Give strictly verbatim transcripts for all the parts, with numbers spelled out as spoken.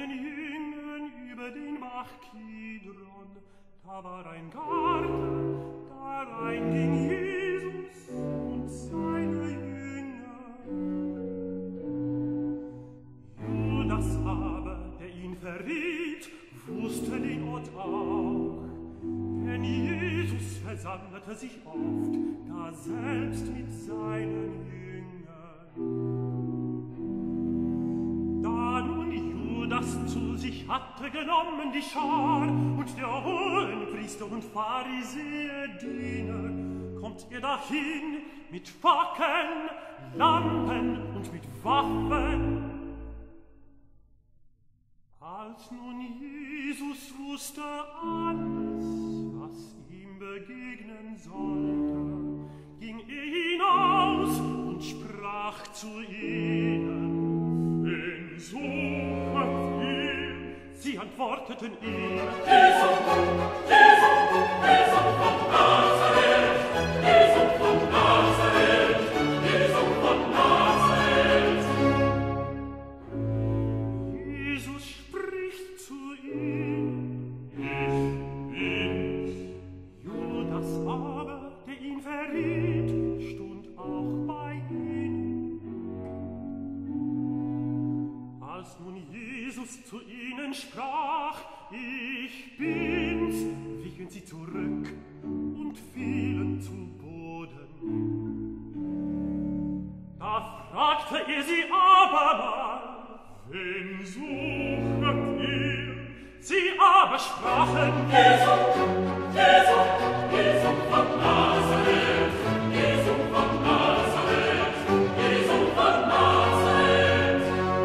seinen Jüngern über den Bach Kidron. Da war ein Garten, da rein ging Jesus und seine Jünger. Judas aber, der ihn verriet, wusste den Ort auch. Denn Jesus versammelte sich oft, da selbst mit seinen Jüngern. Da nun Judas zu sich hatte genommen die Schar und der Hohenpriester und Pharisäer Diener, kommt er dahin mit Fackeln, Lampen und mit Waffen. Als nun Jesus wusste alles, was ihm begegnen sollte, ging er hinaus und sprach zu ihnen: Wen sucht ihr? Sie antworteten ihm: Jesus, Jesus, Jesus von Nazareth, Jesus von Nazareth, Jesus von Nazareth. Jesus spricht zu ihm: Ich bin's. Judas aber, der ihn verriet, stund auch bei ihnen. Als nun Jesus zu ihnen sprach: Ich bin's, wichen sie zurück und fielen zu Boden. Da fragte er sie abermal: Wen suchet ihr? Sie aber sprachen: Jesus, Jesus, Jesus von Nazareth, Jesus von Nazareth, Jesus von Nazareth.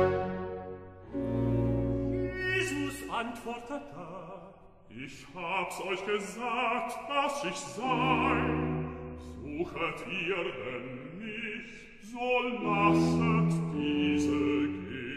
Jesus antwortete: Ich hab's euch gesagt, dass ich sei. Suchet ihr denn mich, so lasset diese gehen.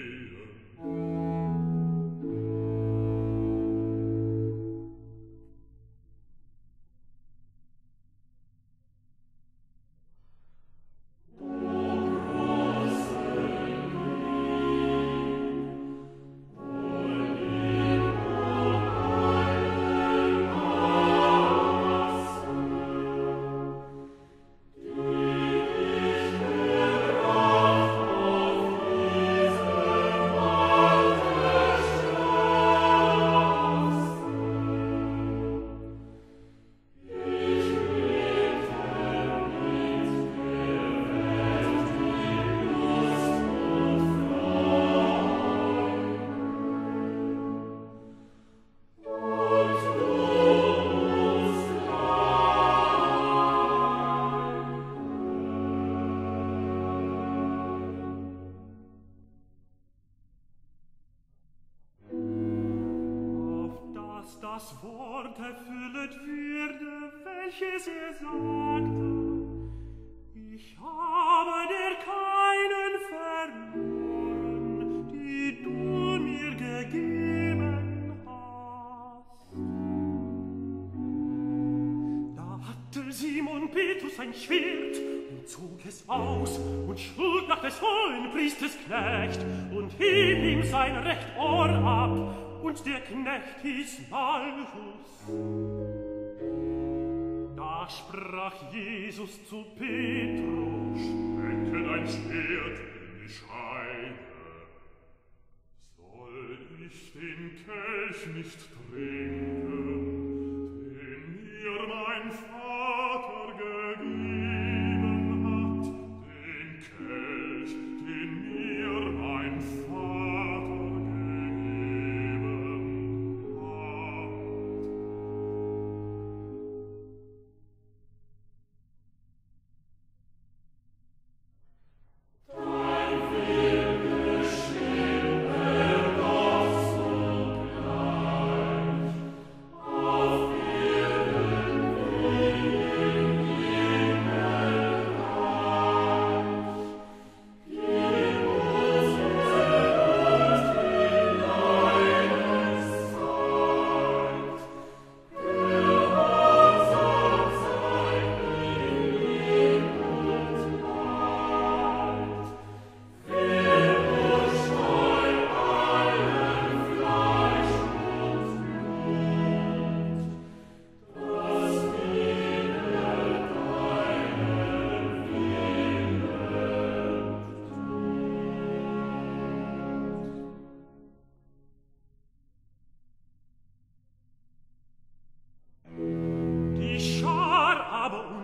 Das Wort erfüllet würde, welches er sagte: Ich habe dir keinen verloren, die du mir gegeben hast. Da hatte Simon Petrus ein Schwert und zog es aus und schlug nach des Hohenpriesters Knecht und hieb ihm sein recht Ohr ab. Und der Knecht hieß Malchus. Da sprach Jesus zu Petrus: Stecke dein Schwert in die Scheide. Soll ich den Kelch nicht trinken, den mir mein Vater gegeben hat, den Kelch, den mir mein Vater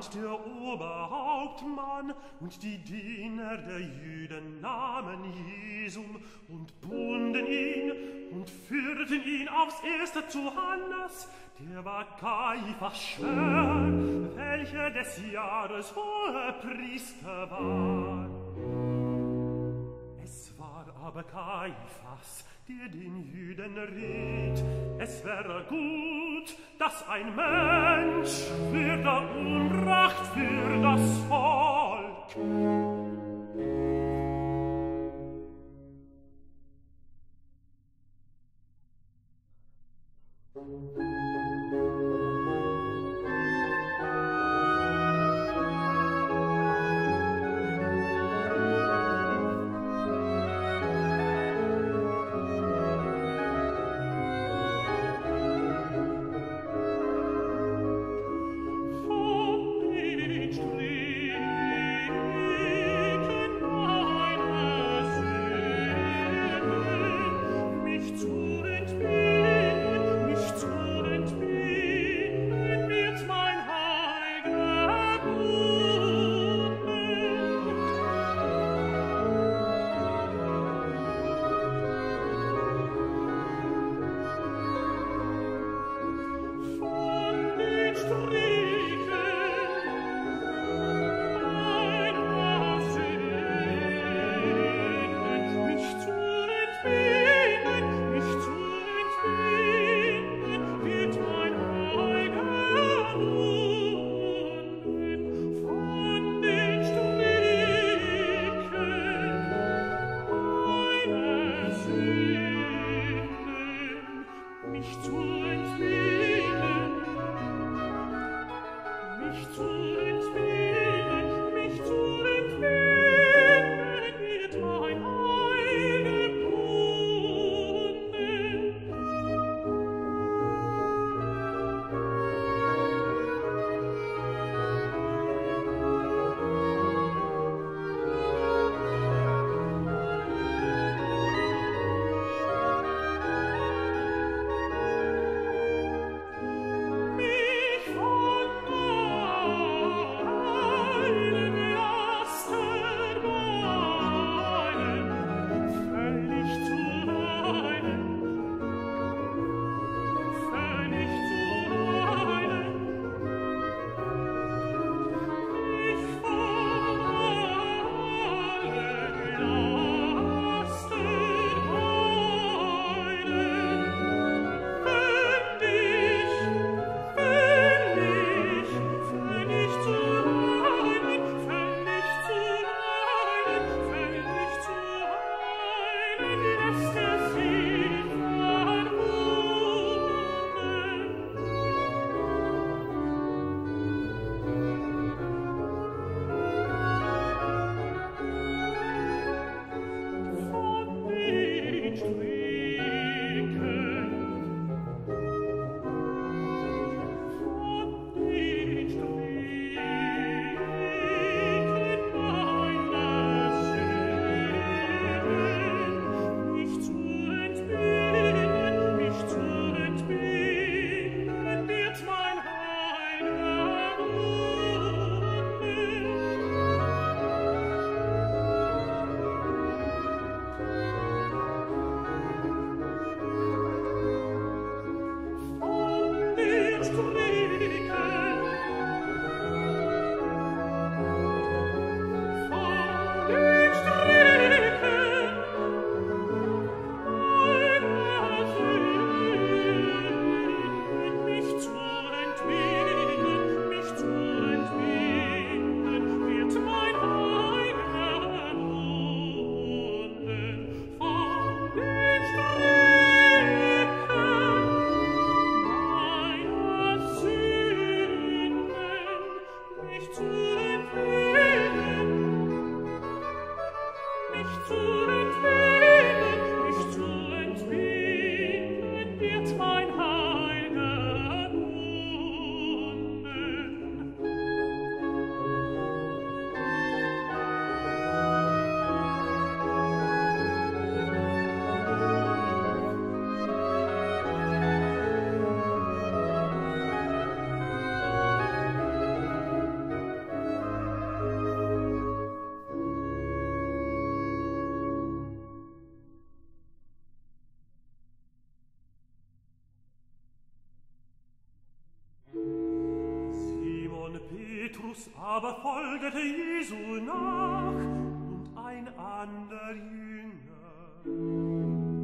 stand der Oberhauptmann, und die Diener der Juden nahmen Jesum und bunden ihn und führten ihn aufs Erste zu Hannas, der war Kaiphas Schwör, welcher des Jahres Hohepriester war. Es war aber Kaiphas, der den Juden riet, es wäre gut, dass ein Mensch würde Unrecht für das Volk. Petrus aber folgete Jesu nach und ein ander Jünger.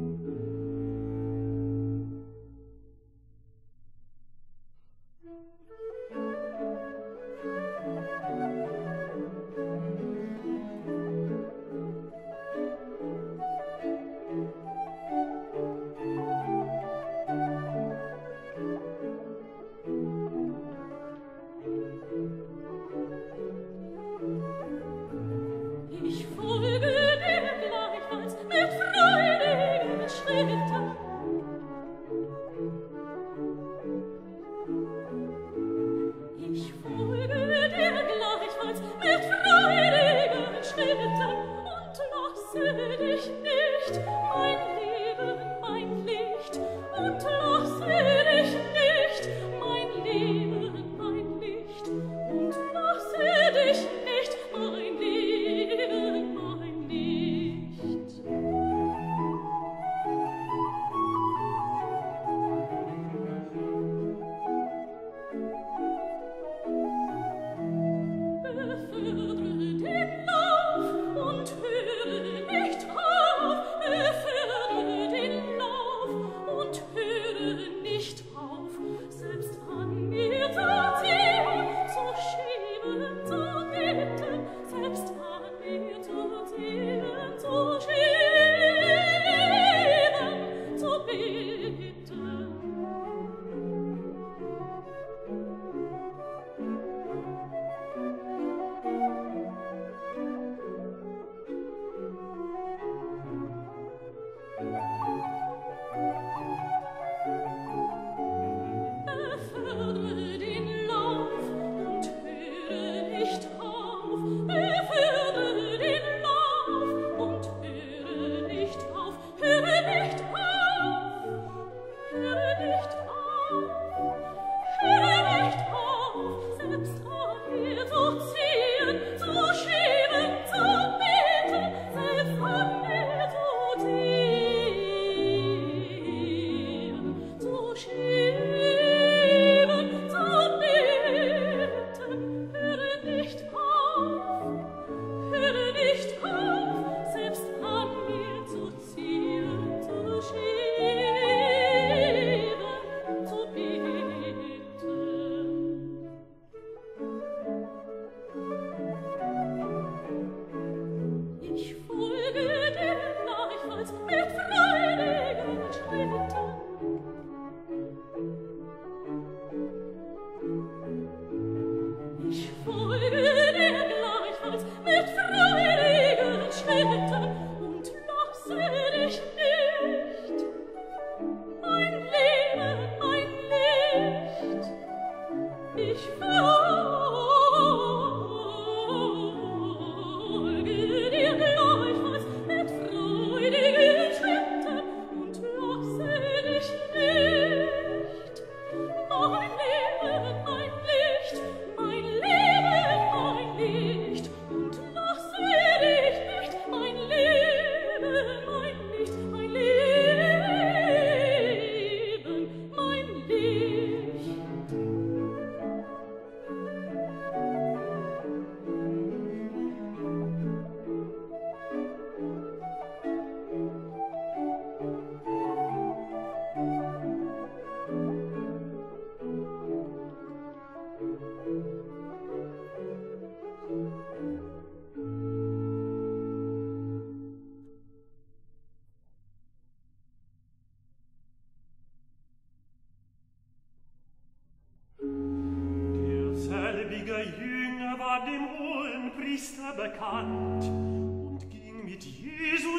Der Jünger war dem Hohenpriester bekannt und ging mit Jesu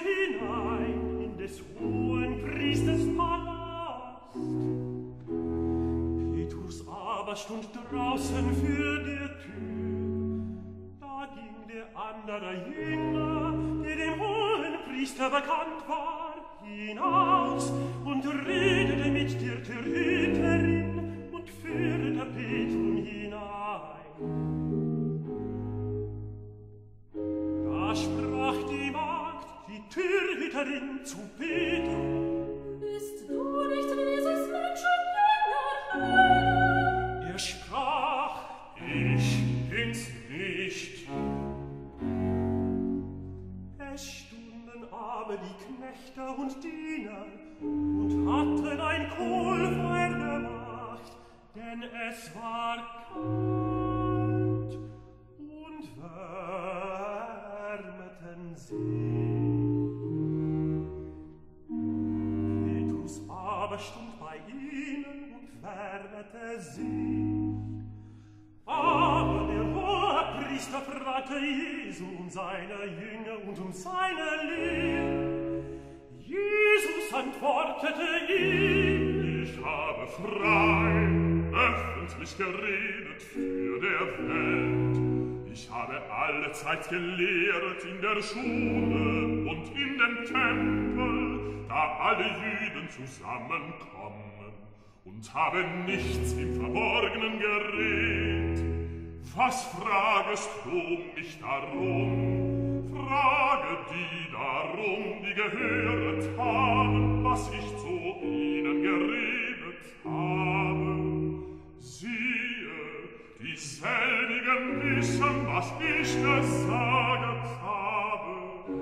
hinein in des Hohenpriesters Palast. Petrus aber stund draußen für der Tür. Da ging der andere Jünger, der dem Hohenpriester bekannt war, hinaus und redete mit der Türhüterin und führte Petrus hinein. Da sprach die Magd, die Türhüterin, zu Petrus: Bist du nicht dieses Menschenjünger, Herr? Er sprach: Ich bin's Kohlfeuer gemacht, denn es war kalt und wärmeten sie. Petrus aber stund bei ihnen und wärmete sie. Aber der Hohepriester fragte Jesu um seine Jünger und um seine Lehre. Jesus antwortete ihm: Ich habe frei, öffentlich geredet für der Welt. Ich habe alle Zeit gelehrt in der Schule und in dem Tempel, da alle Juden zusammenkommen, und habe nichts im Verborgenen geredet. Was fragest du mich darum? Frage die darum, die gehöret haben, was ich zu ihnen geredet habe. Siehe, dieselbigen wissen, was ich gesaget habe.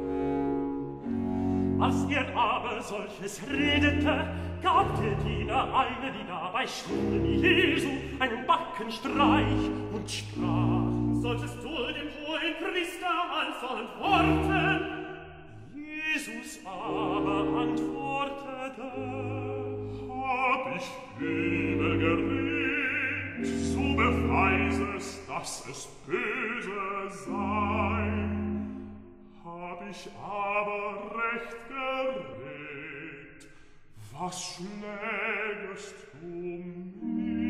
Als er aber solches redete, gab der Diener eine, die dabei stunden, Jesu einen Backenstreich und sprach: Solltest du dem hohen Priester antworten? Jesus aber antwortete: Hab ich übel geredet, so beweis es, dass es böse sei. Hab ich aber recht geredet, was schlägest du mich?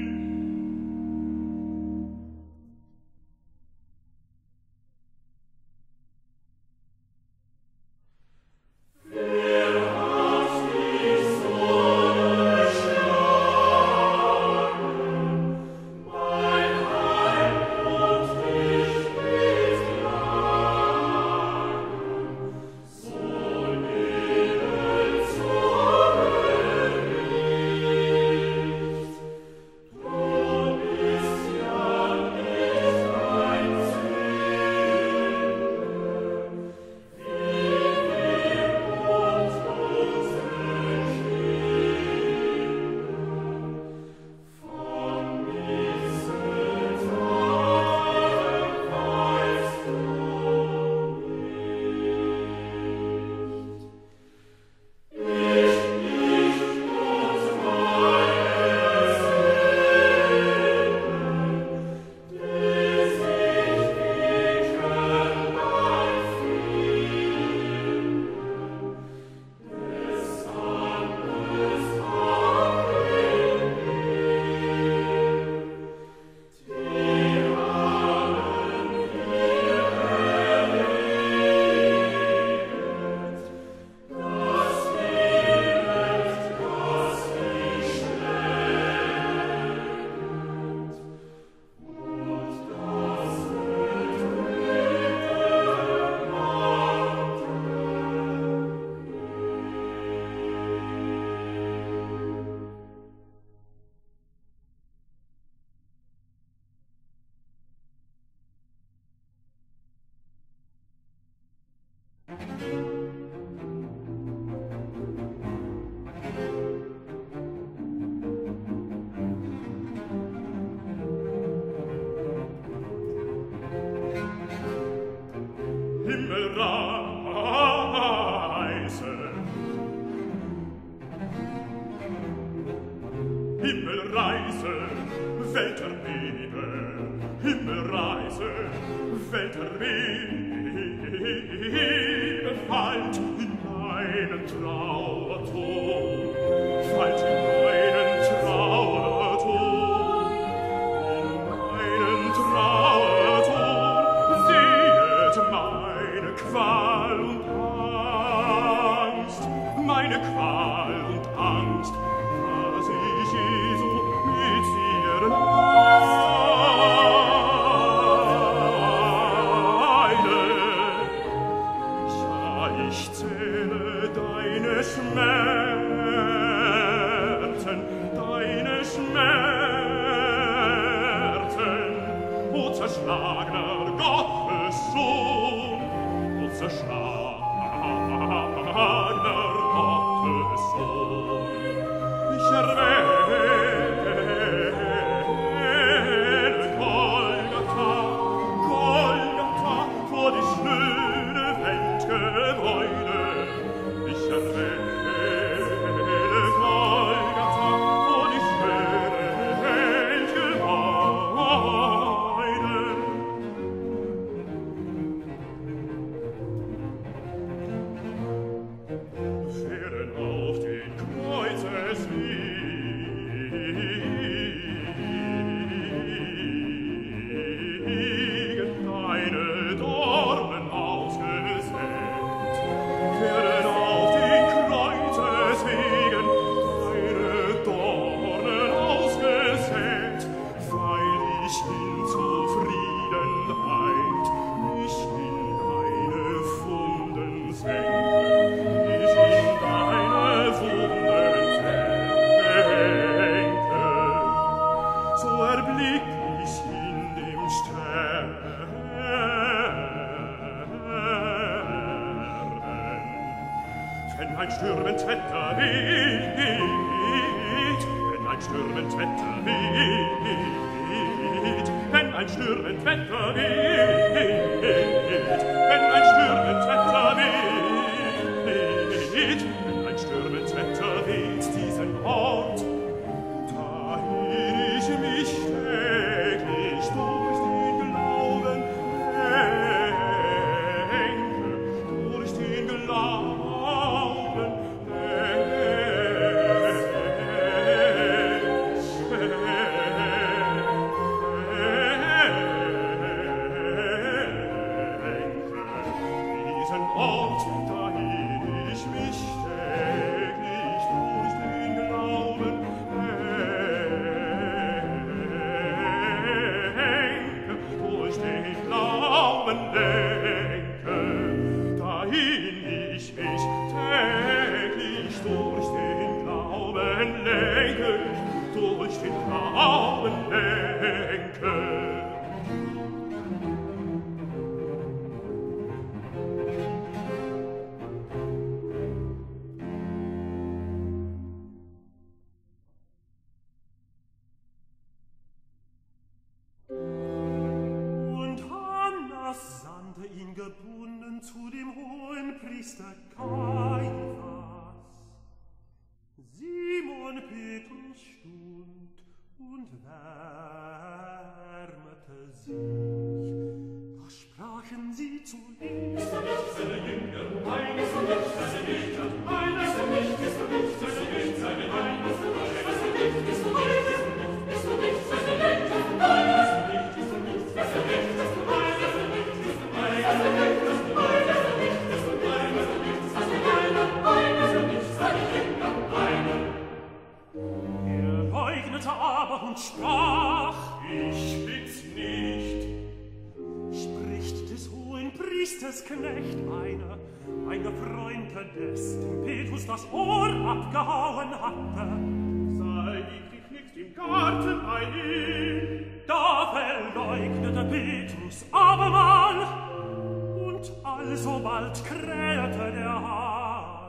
Himmelreise, Welterbebe, Himmelreise, Welterbebe, fallt in meinen Trauerton, fallt in meinen Trauerton, in meinen Trauerton, sehet meine Qual und Angst, meine Qual und Angst, dass ich Jesu mit ihr leide. Ja, ich zähle deine Schmerzen, ein stürmend Wetter weht, wenn ein stürmend Wetter weht, wenn ein stürmend Wetter weht diesen Ort, dahin ich mich täglich durch den Glauben lenke, durch den Glauben zu dem hohen Priester Kaiphas. Simon Petrus stund und wärmete sich. Da sprachen sie zu ihm: Bist du nicht seine Jünger? Nein, bist du nicht seine Jünger? Nein, bist du nicht, bist du nicht, bist du nicht seine Jünger? Bist du nicht, bist du nicht, bist du nicht, bist du nicht seine Jünger? Nein, bist du nicht, bist du nicht, bist du nicht, bist du nicht, bist du nicht, bist du nicht, bist du nicht. Er leugnete aber und sprach: Ich bin's nicht. Spricht des hohen Priesters Knecht einer, einer Freund, des dem Petrus das Ohr abgehauen hatte. Sei ich nicht im Garten bei ihm. Da verleugnete Petrus abermal, und alsobald krähte der Hahn.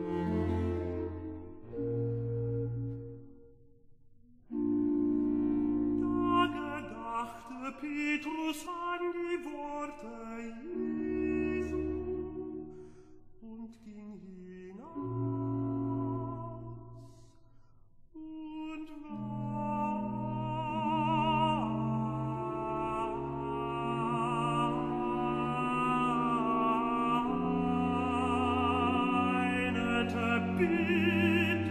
Da gedachte Petrus an die Worte Jesu und ging hinaus und weinete bitterlich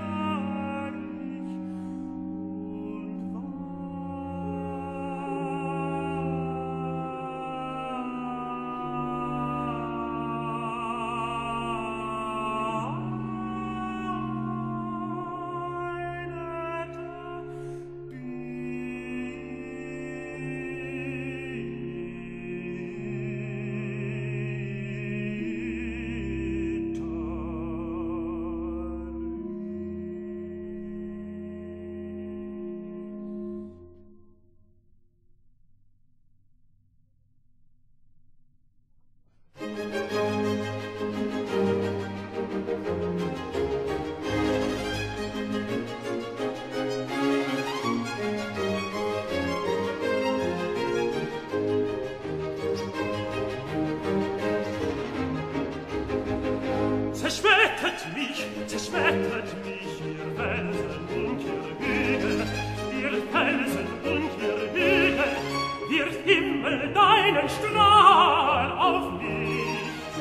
zerschmettert mich, zerschmettert mich, ihr Felsen und ihr Hügel, ihr Felsen und ihr Hügel, wirf Himmel deinen Strahl auf mich.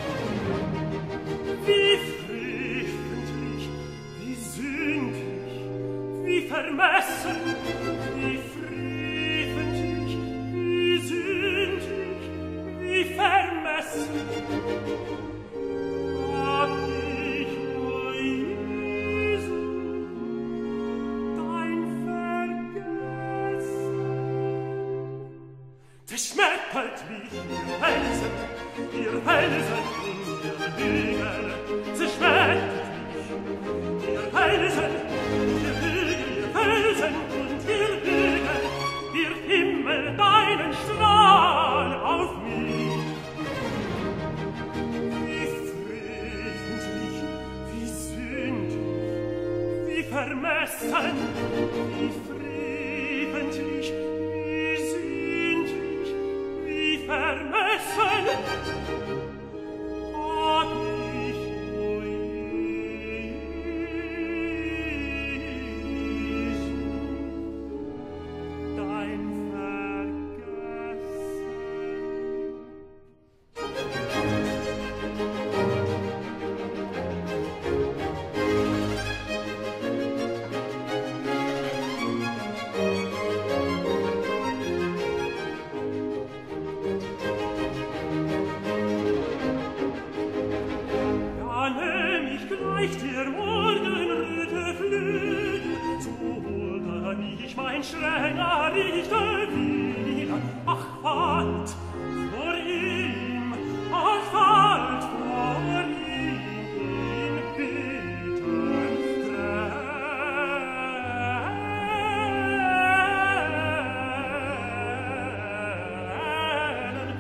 Wie freventlich, wie sündig, wie vermessen, wie freventlich, wie sündig, wie vermessen. Zerschmettert mich, ihr Felsen, ihr Felsen und ihr Hügel. Zerschmettert mich, ihr Felsen, ihr Hügel, ihr Felsen und ihr Hügel. Wirf Himmel deinen Strahl auf mich. Wie freventlich, wie sündig, wie vermessen, wie freventlich, wie sündig, hab ich dein gleich der Morgenröte Flügel, so wohl ich mein strenger Richter wieder. Ach, fallt vor ihm, ach, fallt vor ihm in bittern Tränen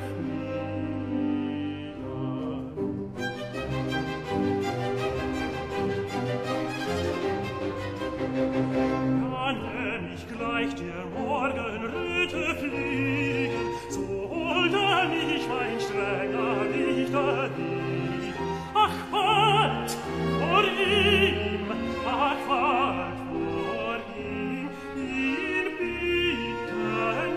gleich der Morgenröte fliegen, so holte mich mein strenger Richter wieder. Ach, fort vor ihm, ach, fort vor ihm, in bittern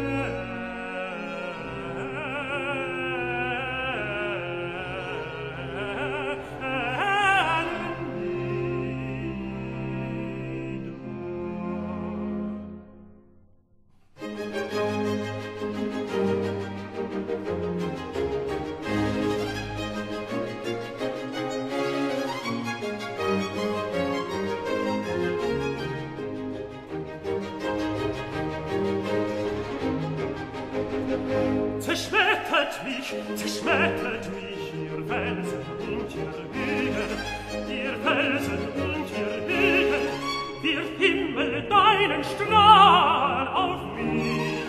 Zerschmettert mich, zerschmettert mich, ihr Felsen und ihr Hügel, ihr Felsen und ihr Hügel, wirf Himmel deinen Strahl auf mich.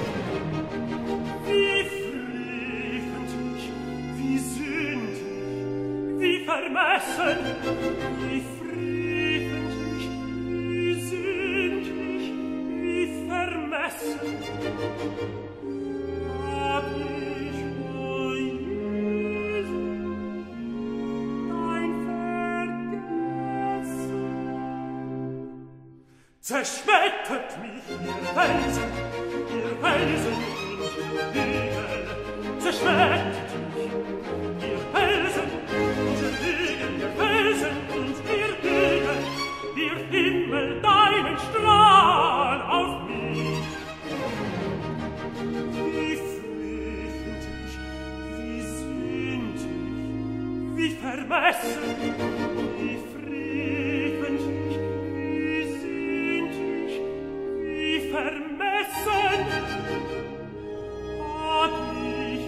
Wie freventlich, wie sündig, wie vermessen, wie freventlich, wie sündig, wie vermessen, zerschmettert mich, ihr Felsen, ihr Felsen und ihr Hügel. Zerschmettert mich, ihr Felsen und ihr Hügel, ihr Felsen und ihr Hügel. Wirf Himmel deinen Strahl auf mich. Wie freventlich, wie sündig, wie vermessen, wie freventlich, vermessen hab ich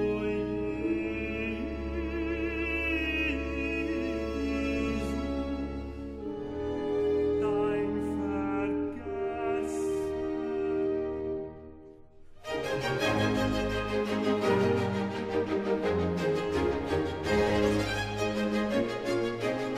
dein Vergessen.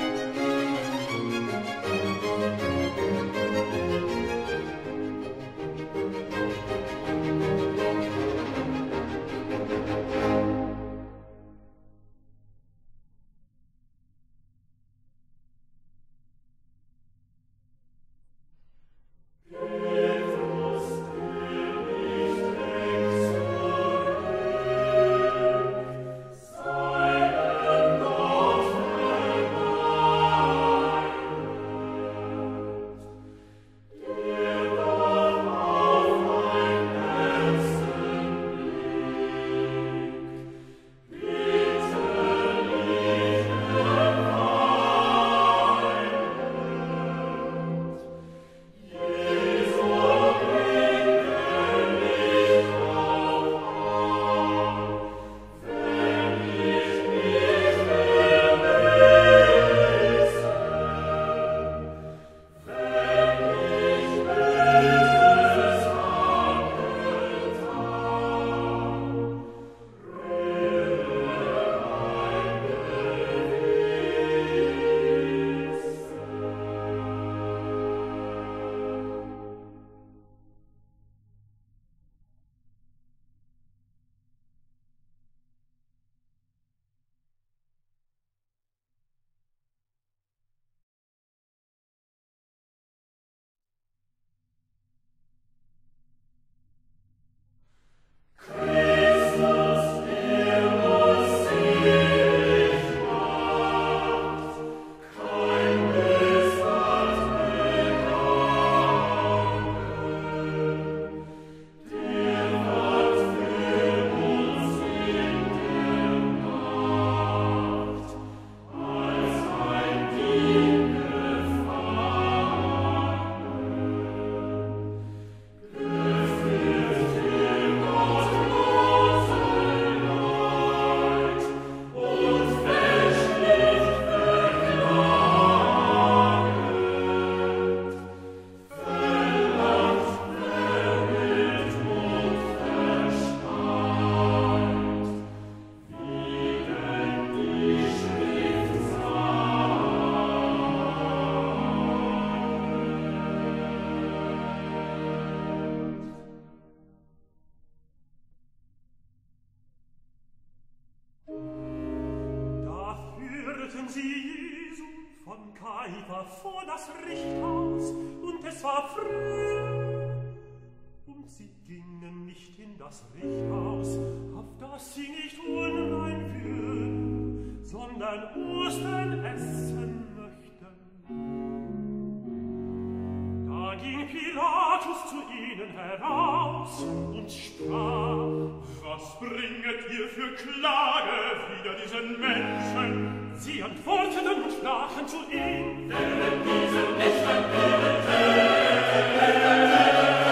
sie Jesu von Kaifer vor das Richthaus, und es war früh. Und sie gingen nicht in das Richthaus, auf das sie nicht unrein würden, sondern Ostern essen möchten. Da ging Pilatus zu ihnen heraus und sprach: Was bringet ihr für Klage wider diesen Menschen? Sie antworteten und sprachen zu ihm: Denn diesen Menschen will töten.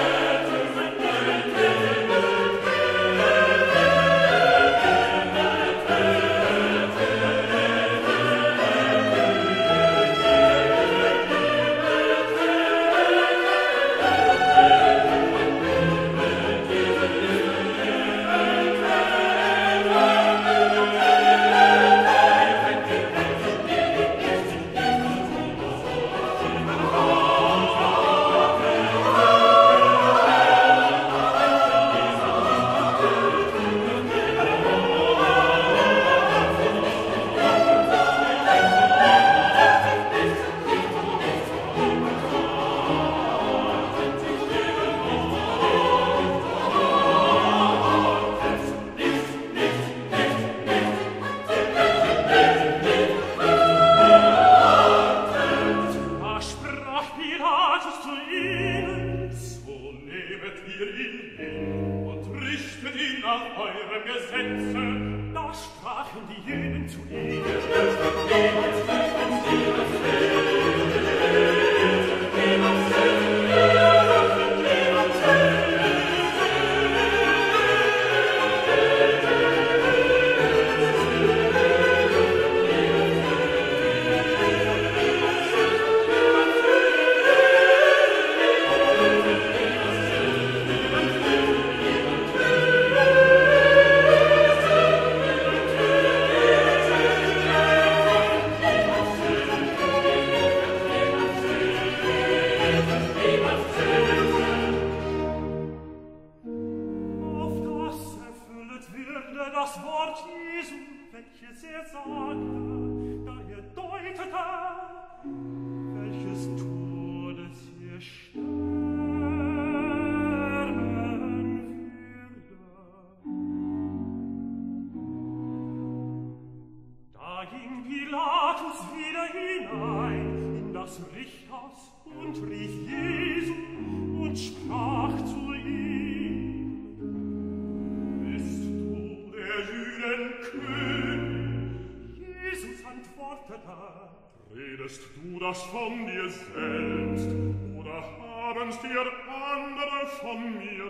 Redest du das von dir selbst, oder haben's dir andere von mir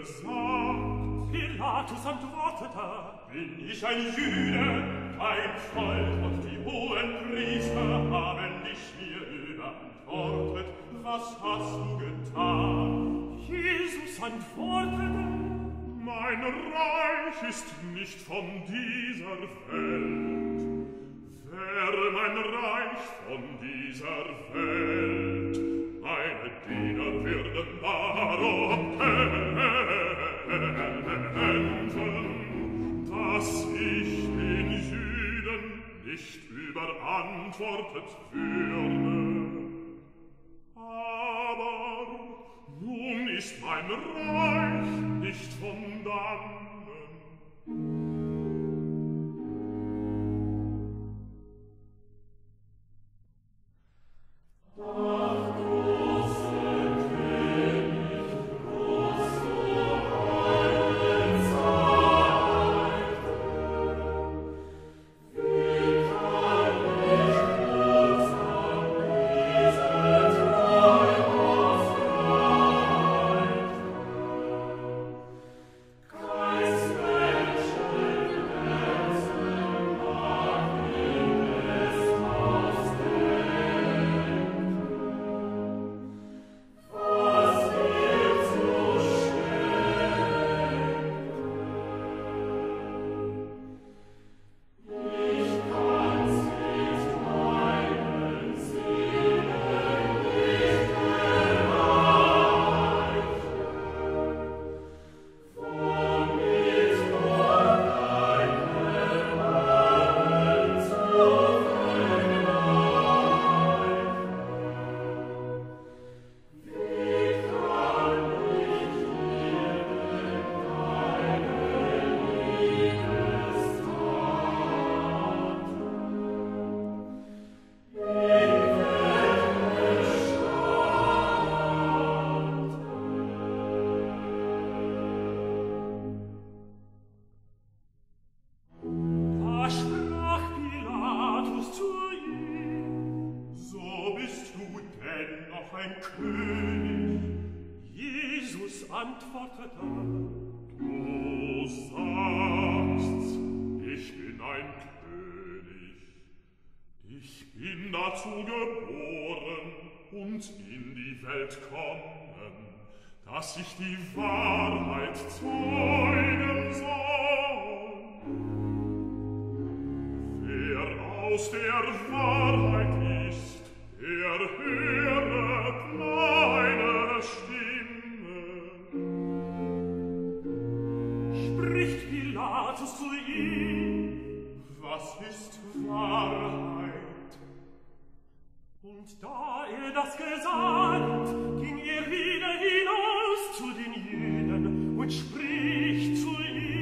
gesagt? Pilatus antwortete: Bin ich ein Jude, kein Volk, und die hohen Priester haben dich mir überantwortet. Was hast du getan? Jesus antwortete: Mein Reich ist nicht von dieser Welt. Wäre mein Reich von dieser Welt, meine Diener würden darum kämpfen, dass ich den Juden nicht überantwortet würde. Aber nun ist mein Reich nicht von dannen. Wie kann ich bloß sein? König. Jesus antwortete: Du sagst's, ich bin ein König. Ich bin dazu geboren und in die Welt kommen, dass ich die Wahrheit zeugen soll. Wer aus der Wahrheit ist, der höre meine Stimme. Spricht Pilatus zu ihm: Was ist Wahrheit? Und da er das gesagt, ging er wieder hinaus zu den Jüden und spricht zu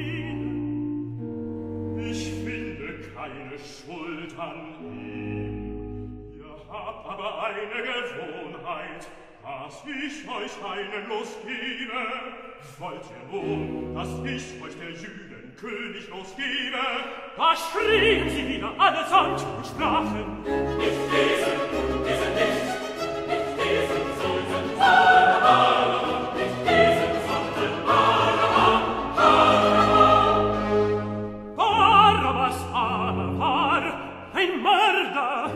ihnen: Ich finde keine Schuld an ihm. Ihr habt aber eine Gewohnheit, dass ich euch einen losgebe. Wollt ihr nun, dass ich euch der Jüden König losgebe? Da schrien sie wieder allesamt und sprachen: Nicht diesen, diesen nicht, nicht diesen sollten Barnabas, nicht diesen sollten Barnabas, Barnabas. Barabbas aber war ein Mörder.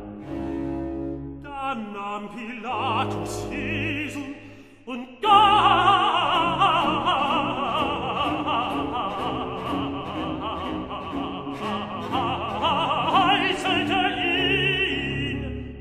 Da nahm Pilatus Jesu und geißelte ihn.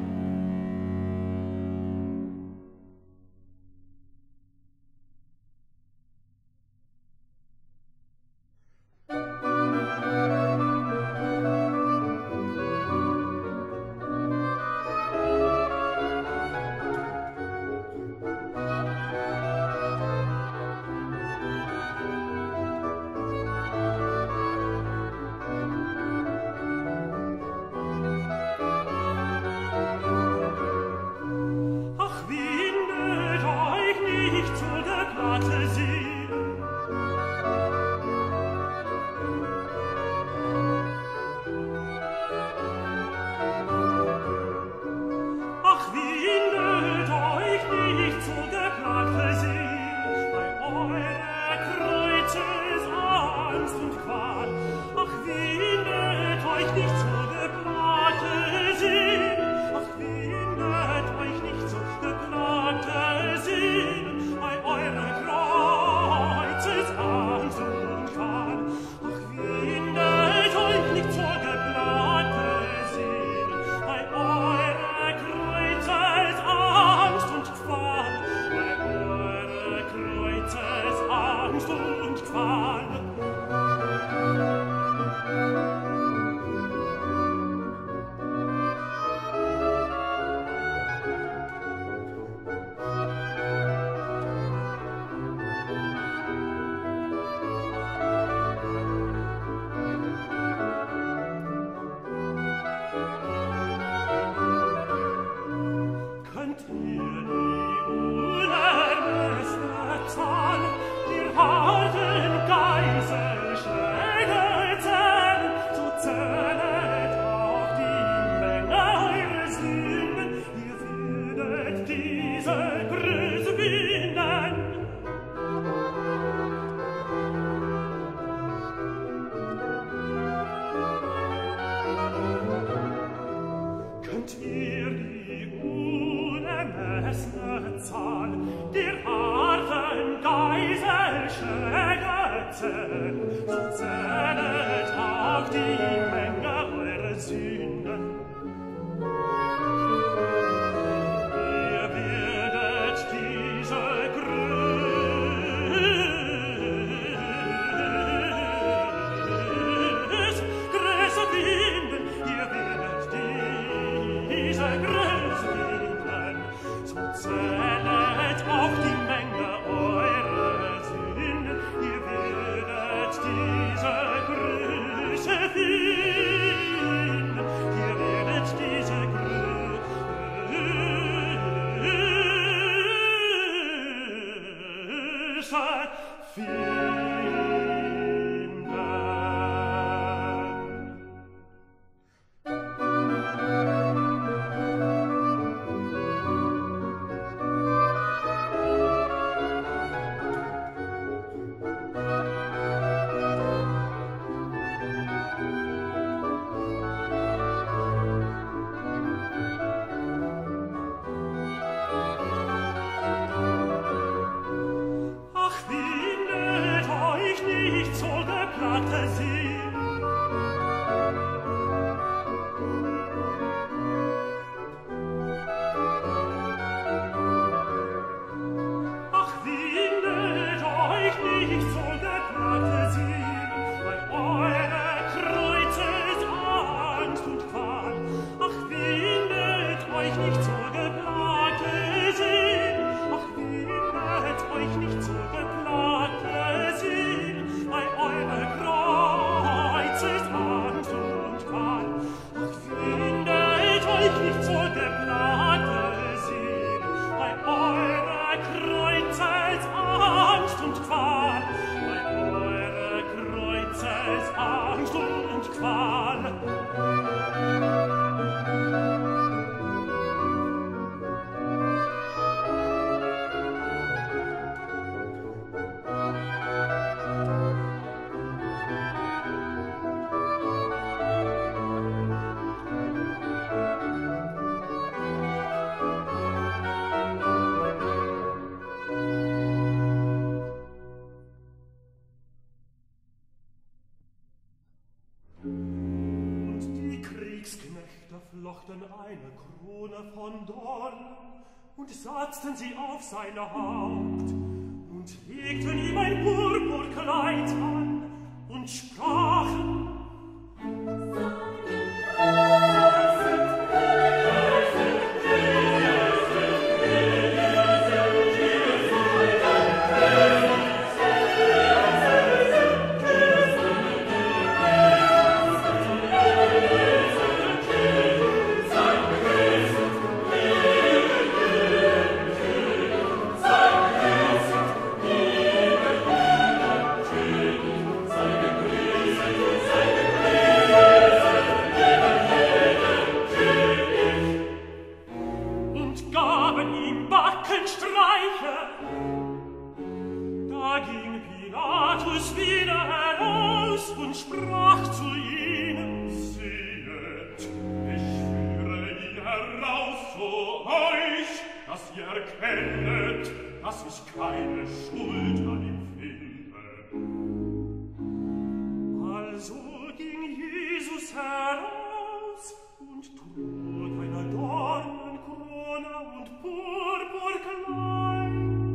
Ach, wie nöt euch nicht zu der Platte sehen. Ach, wie nöt euch nicht zu der Platte sehen, bei eurer Kreuzes Angst und Qual. Ach, wie nöt euch nicht zu der Platte sehen, ach, wie nöt euch nicht zu der Platte sehen, bei eurer Kreuzes Angst und Qual. Ach, wie nöt euch nicht zu der Platte sehen, bei eurer Kreuzes Angst und Qual, bei eurer Kreuzes Angst und Qual. Könnt ihr die unermessene Zahl der harten Geiselschläge zählen, so zählet auch die Menge eurer Sünden, ihr werdet diese Größe finden. Könnt ihr die unermessene Zahl der harten Geiselschläge zählen, so zählet auch die Menge eurer Sünden. Ihr werdet diese Größe, Größe finden, ihr werdet diese Größe finden, so zählet auch die Menge eurer Sünden, ihr werdet diese Größe finden, ihr werdet diese Größe finden. und Qual, bei eure Kreuzes Angst und Qual. Flochten eine Krone von Dorn und satzten sie auf sein Haupt und legten ihm ein Purpurkleid an und sprachen: Da ging Pilatus wieder heraus und sprach zu ihnen: Sehet, ich führe ihn heraus zu euch, dass ihr erkennet, dass ich keine Schuld an ihm finde. Also ging Jesus heraus und trug eine Dornenkrone und Purpurkleid.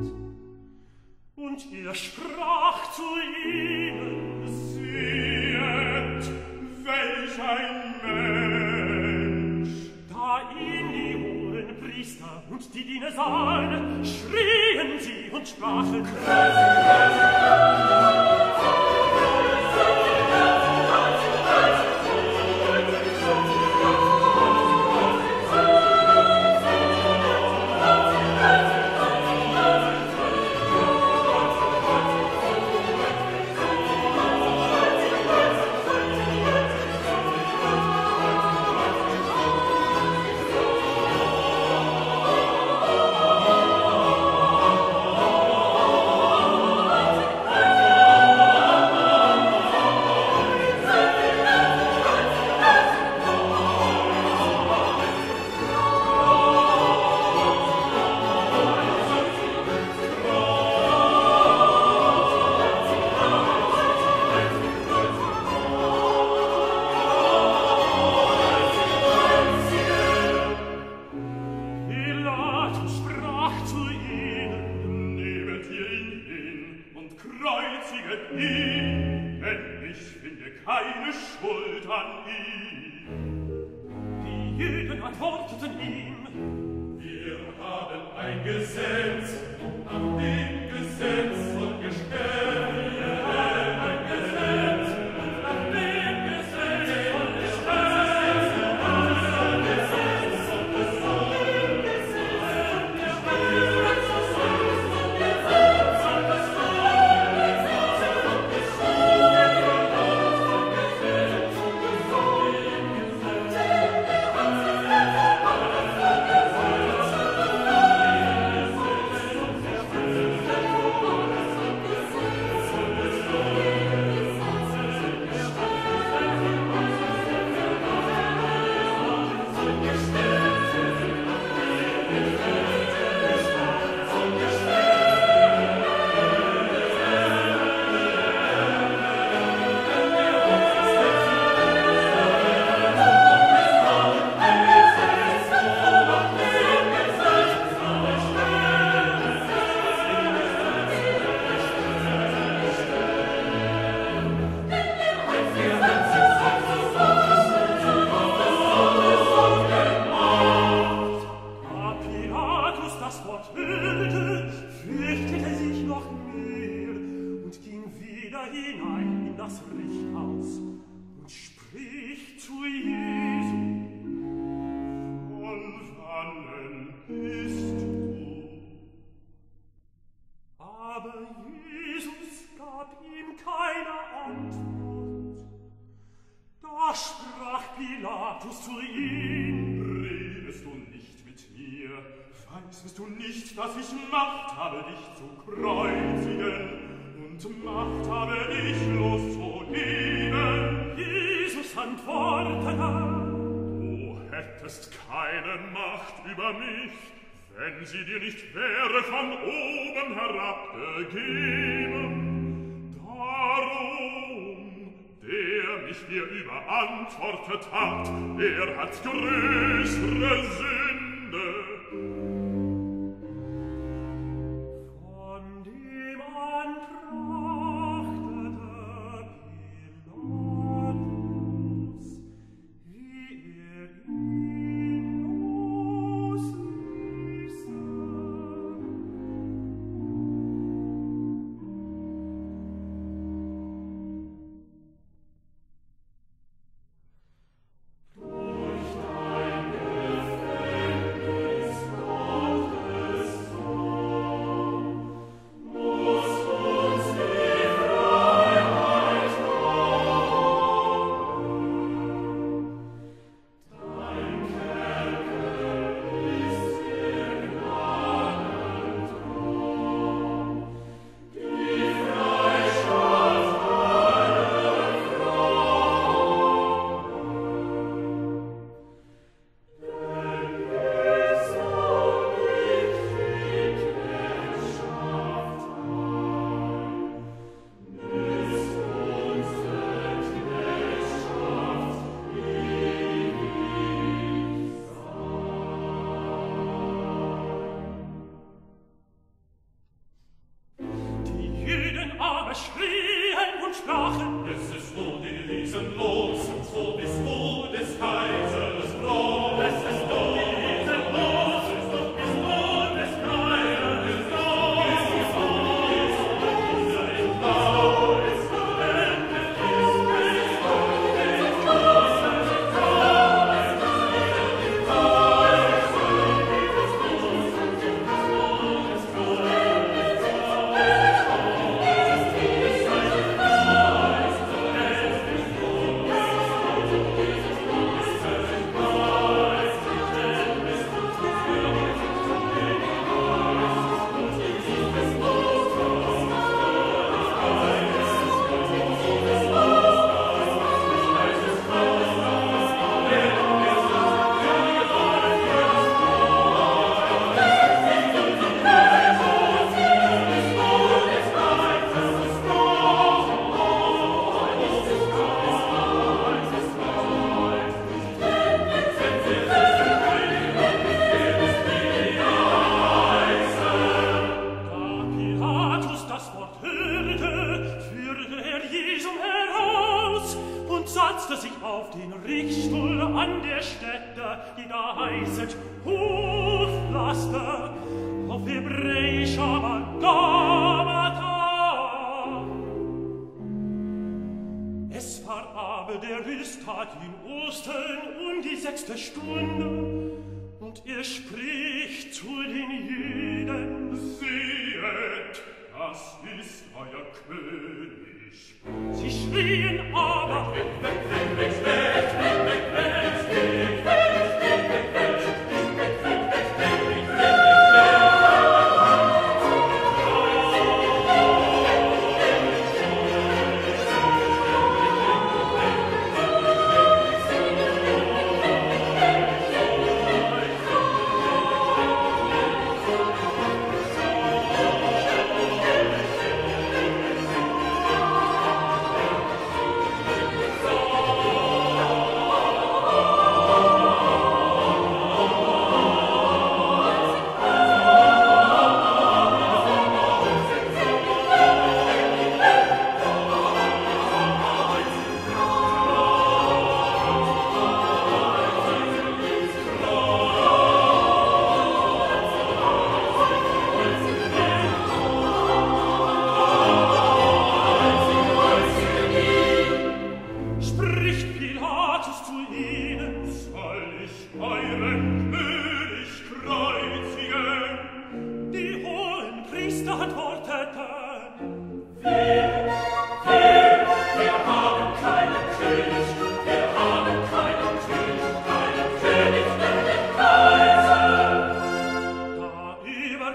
Und er sprach zu ihnen: Sehet, welch ein Mensch! Da ihn die Hohenpriester und die Diener sahen, schrien sie und sprachen: Aber Wusstest du nicht, dass ich Macht habe, dich zu kreuzigen, und Macht habe, dich loszugeben? Jesus antwortete: Du hättest keine Macht über mich, wenn sie dir nicht wäre von oben herabgegeben. Darum, der mich dir überantwortet hat, der hat größere Sünde. Von dem antrachtete Pilatus, wie er ihn losließe. Durch dein Gefängnis, Gottes Sohn, muss uns die Freiheit kommen. Dein Kerker ist der Gnadenthron, die Freistatt aller Frauen. Denn wir sollen nicht die Knechtschaft ein, misst uns der Knechtschaft ewig sein. Die Juden aber schrien und sprachen: Es ist nun die Riesen los, so bist du des Kaisers Brot. Es ist nun die Riesen los, so bist du des Kaisers Brot. Es ist nun die Riesen los, so bist du des Da Pilatus das Wort hörte, führte er Jesum heraus und setzte sich auf den Richtstuhl an der Stätte, die da heißet Hoflaster, auf Hebräisch aber Gabata. Es war aber der Rüsttag in Ostern um die sechste Stunde, und er spricht zu den Juden: Sehet, das ist euer König. Sie schrien aber: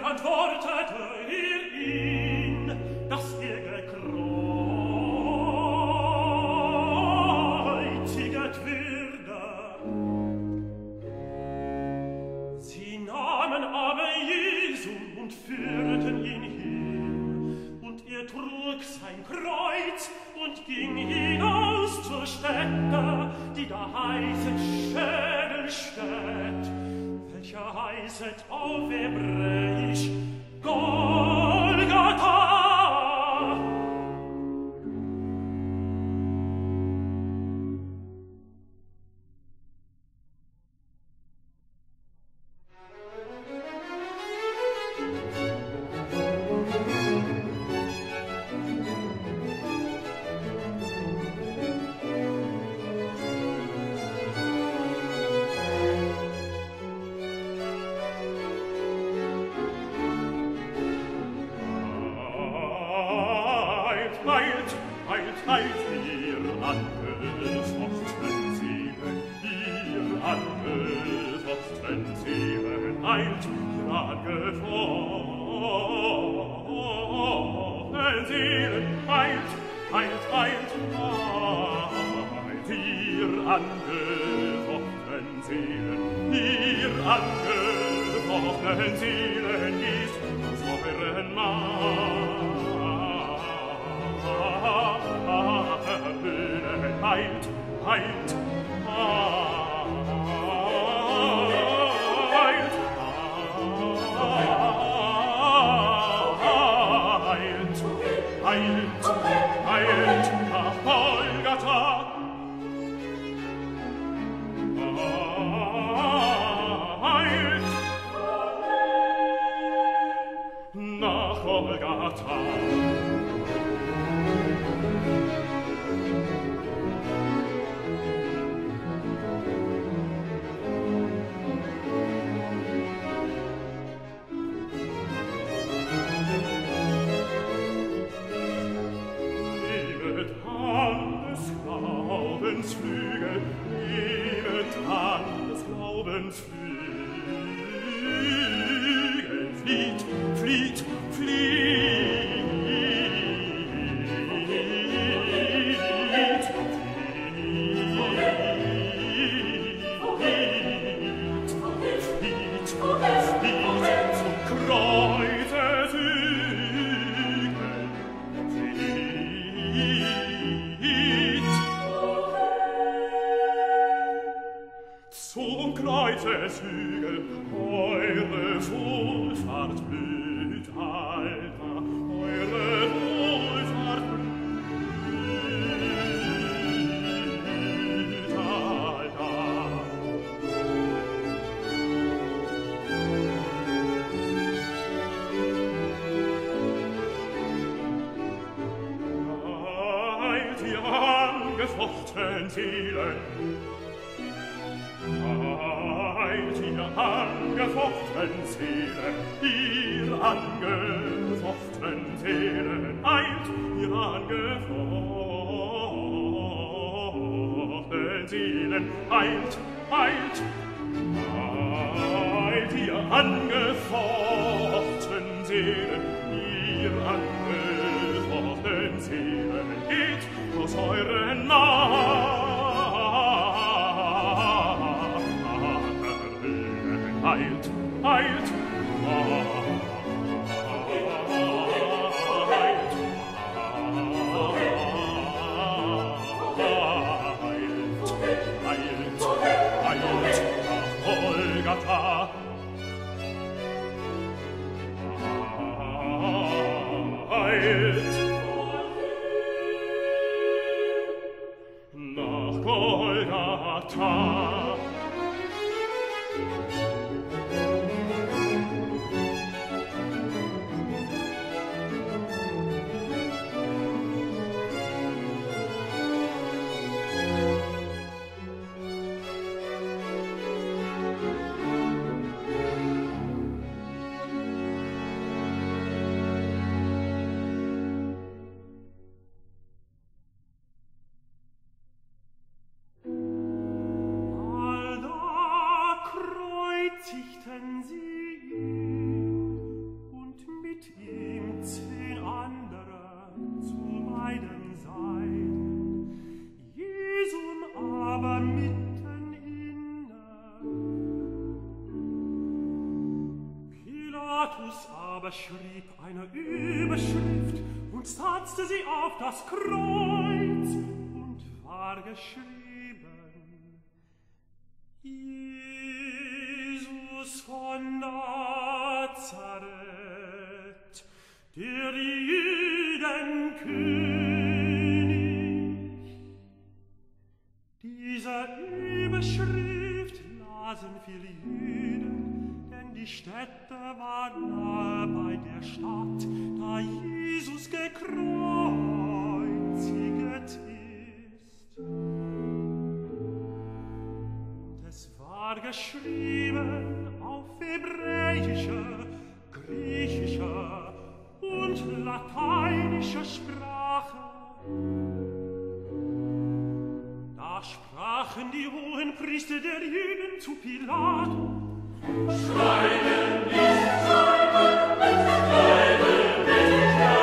Deshalb antwortete ihr ihn, dass er gekreuziget würde. Sie nahmen aber Jesu und führten ihn hin, und er trug sein Kreuz und ging hinaus zur Stätte, die da heißet Schädelstätt, welcher heißet auf Hebräisch Golgatha. Das aber schrieb eine Überschrift und setzte sie auf das Kreuz und war geschrieben: Jesus von Nazareth, der Judenkönig. Diese Überschrift lasen viele Juden, denn die Stätte war nahe bei der Stadt, da Jesus gekreuzigt ist. Und es war geschrieben auf hebräischer, griechischer und lateinischer Sprache. Da sprachen die hohen Priester der Juden zu Pilat: Schreiben nicht, schreiben nicht, schreiben nicht,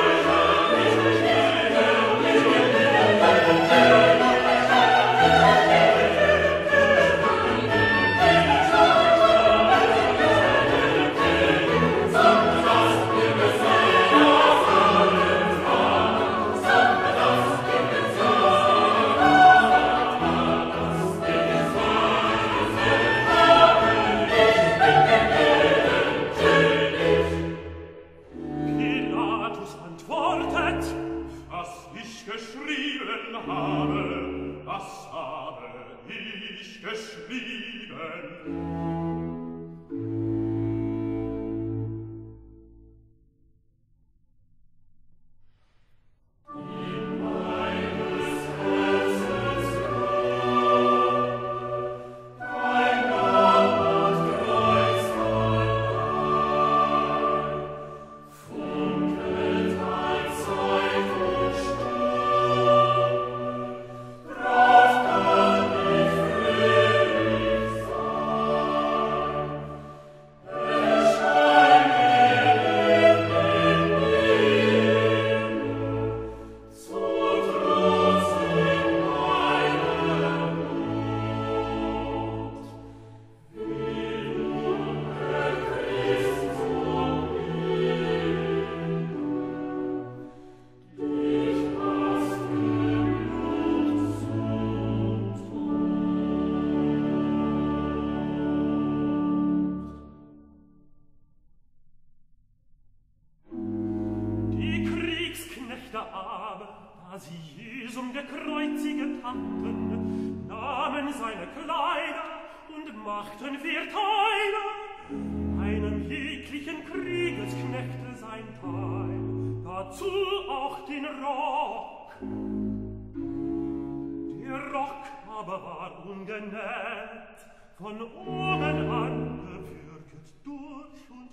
von oben an gewürgt durch und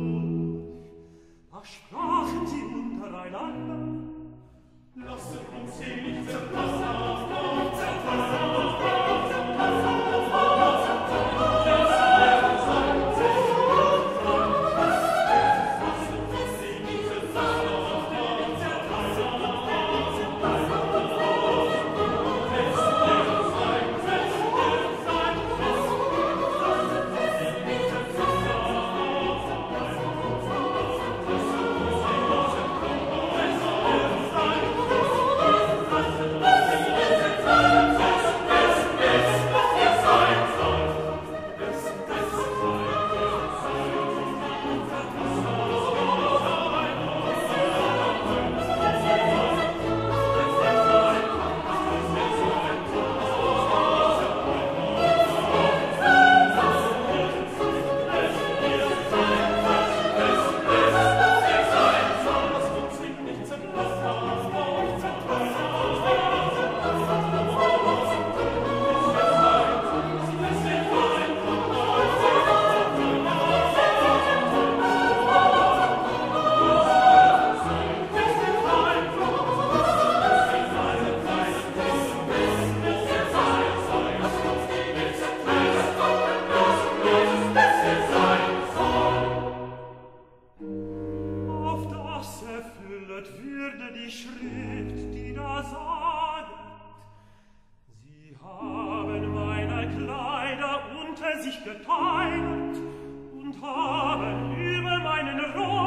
durch. Da sprachen sie untereinander: Lasset uns sie nicht zerlassen, zerlassen, zerlassen, zerlassen, sich geteilt und haben über meinen Rohr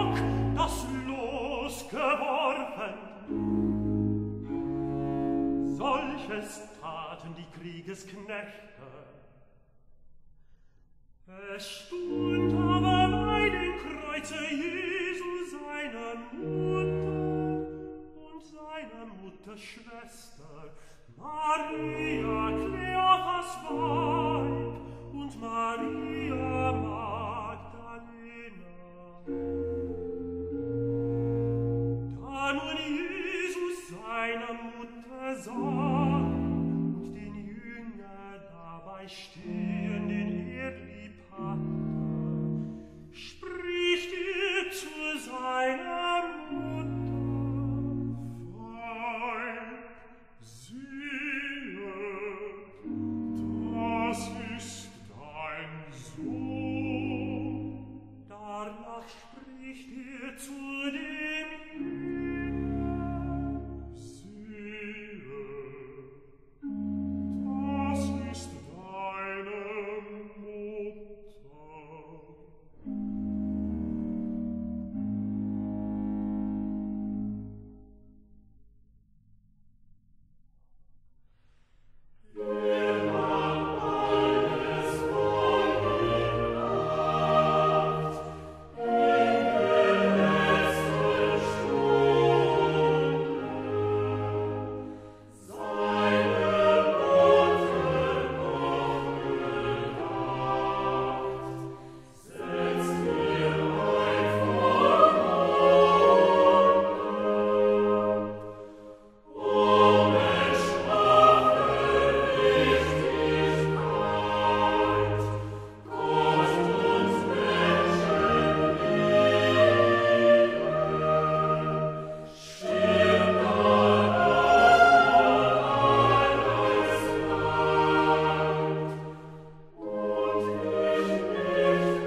Knechte. Es stund aber bei dem Kreuze Jesu seine Mutter und seine Mutterschwester, Maria, Kleophas Weib und Maria Magdalena. Da nun Jesus seine Mutter sah und den Jünger dabei stehen, den er lieb hatte, spricht er zu seiner Mutter: Weib, siehe, das ist dein Sohn. Danach spricht er zu dem Jünger: Siehe, das ist deine Mutter. Er nahm alles von ihm auf, in der Stunde. Seine Mutter noch bedacht, setzt ihr euch vor um es schwache Richtigkeit, Gott uns Menschen liebe, stirbt alles Leid und ich nicht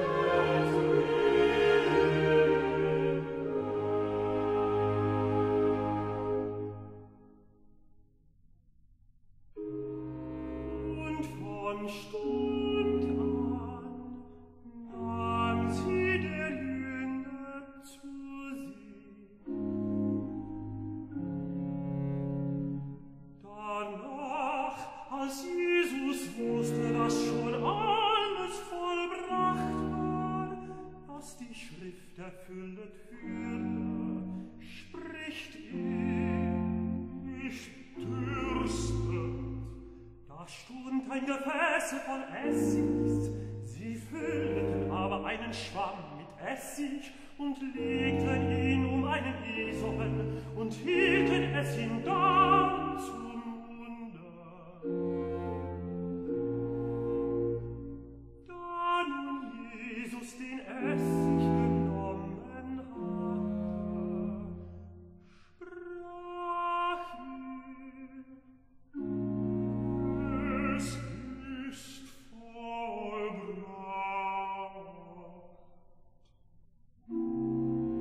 Und von Stund an nahm sie der Jünger zu sich. Danach, als Jesus wusste, dass schon alles vollbracht war, was die Schrift erfüllet würde, spricht er: Ich dürstet. Da stund ein Gefäß voll Essigs, sie füllten aber einen Schwamm mit Essig und legten ihn um einen Esopen und hielten es ihm da zum Munde. Da nun Jesus den Essig genommen hatte, sprach er: Es ist vollbracht.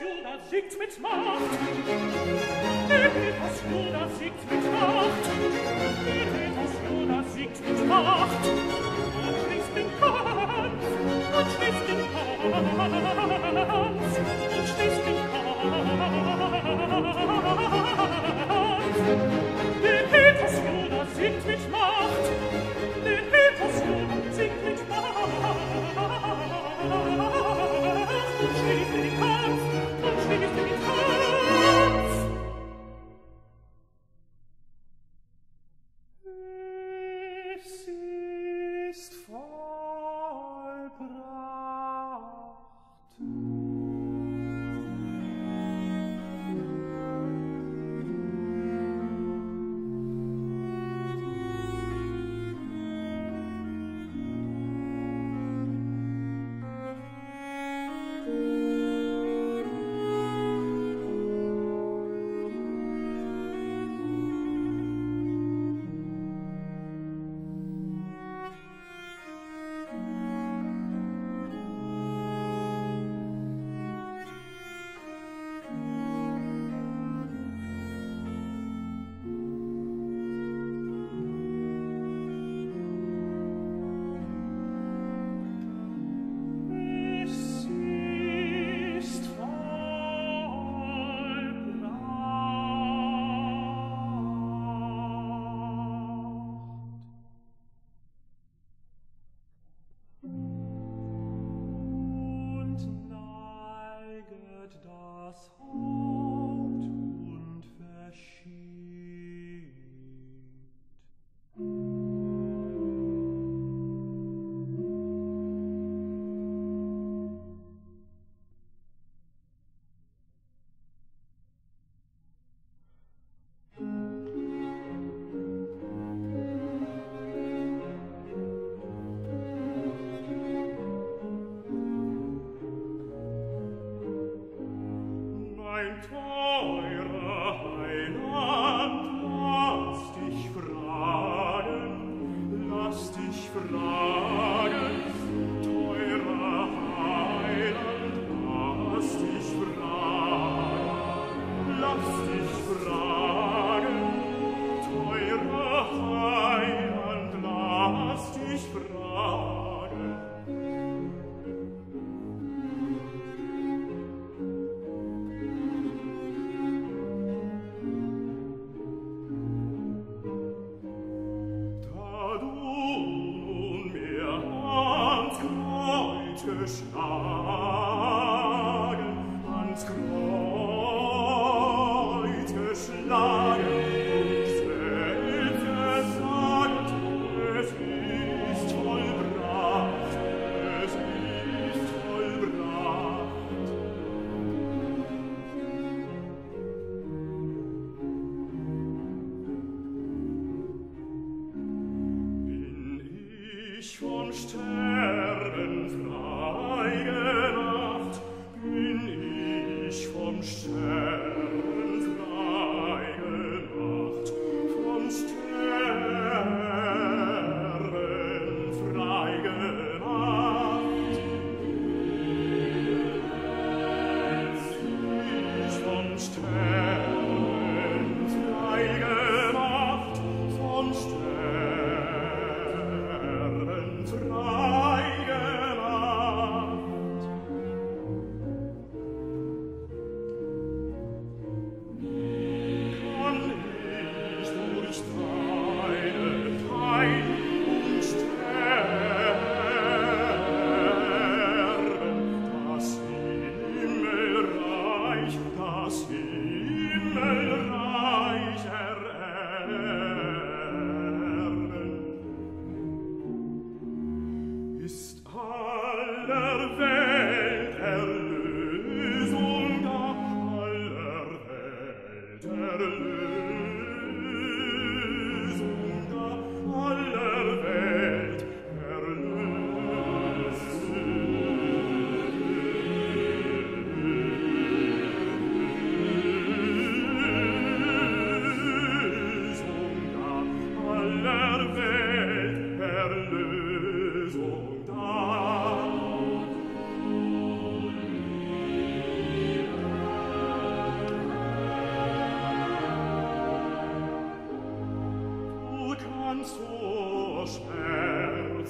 Judas siegt mit Macht. Helios Judas siegt mit Macht. Helios Judas siegt mit Macht. Und schließt den Kampf. Und schließt den Kampf. Und schließt den Kampf. Helios Judas siegt mit Macht. Helios Judas siegt mit Macht. Und schließt den Kampf. Und schließt den Kampf. Es ist vollbracht.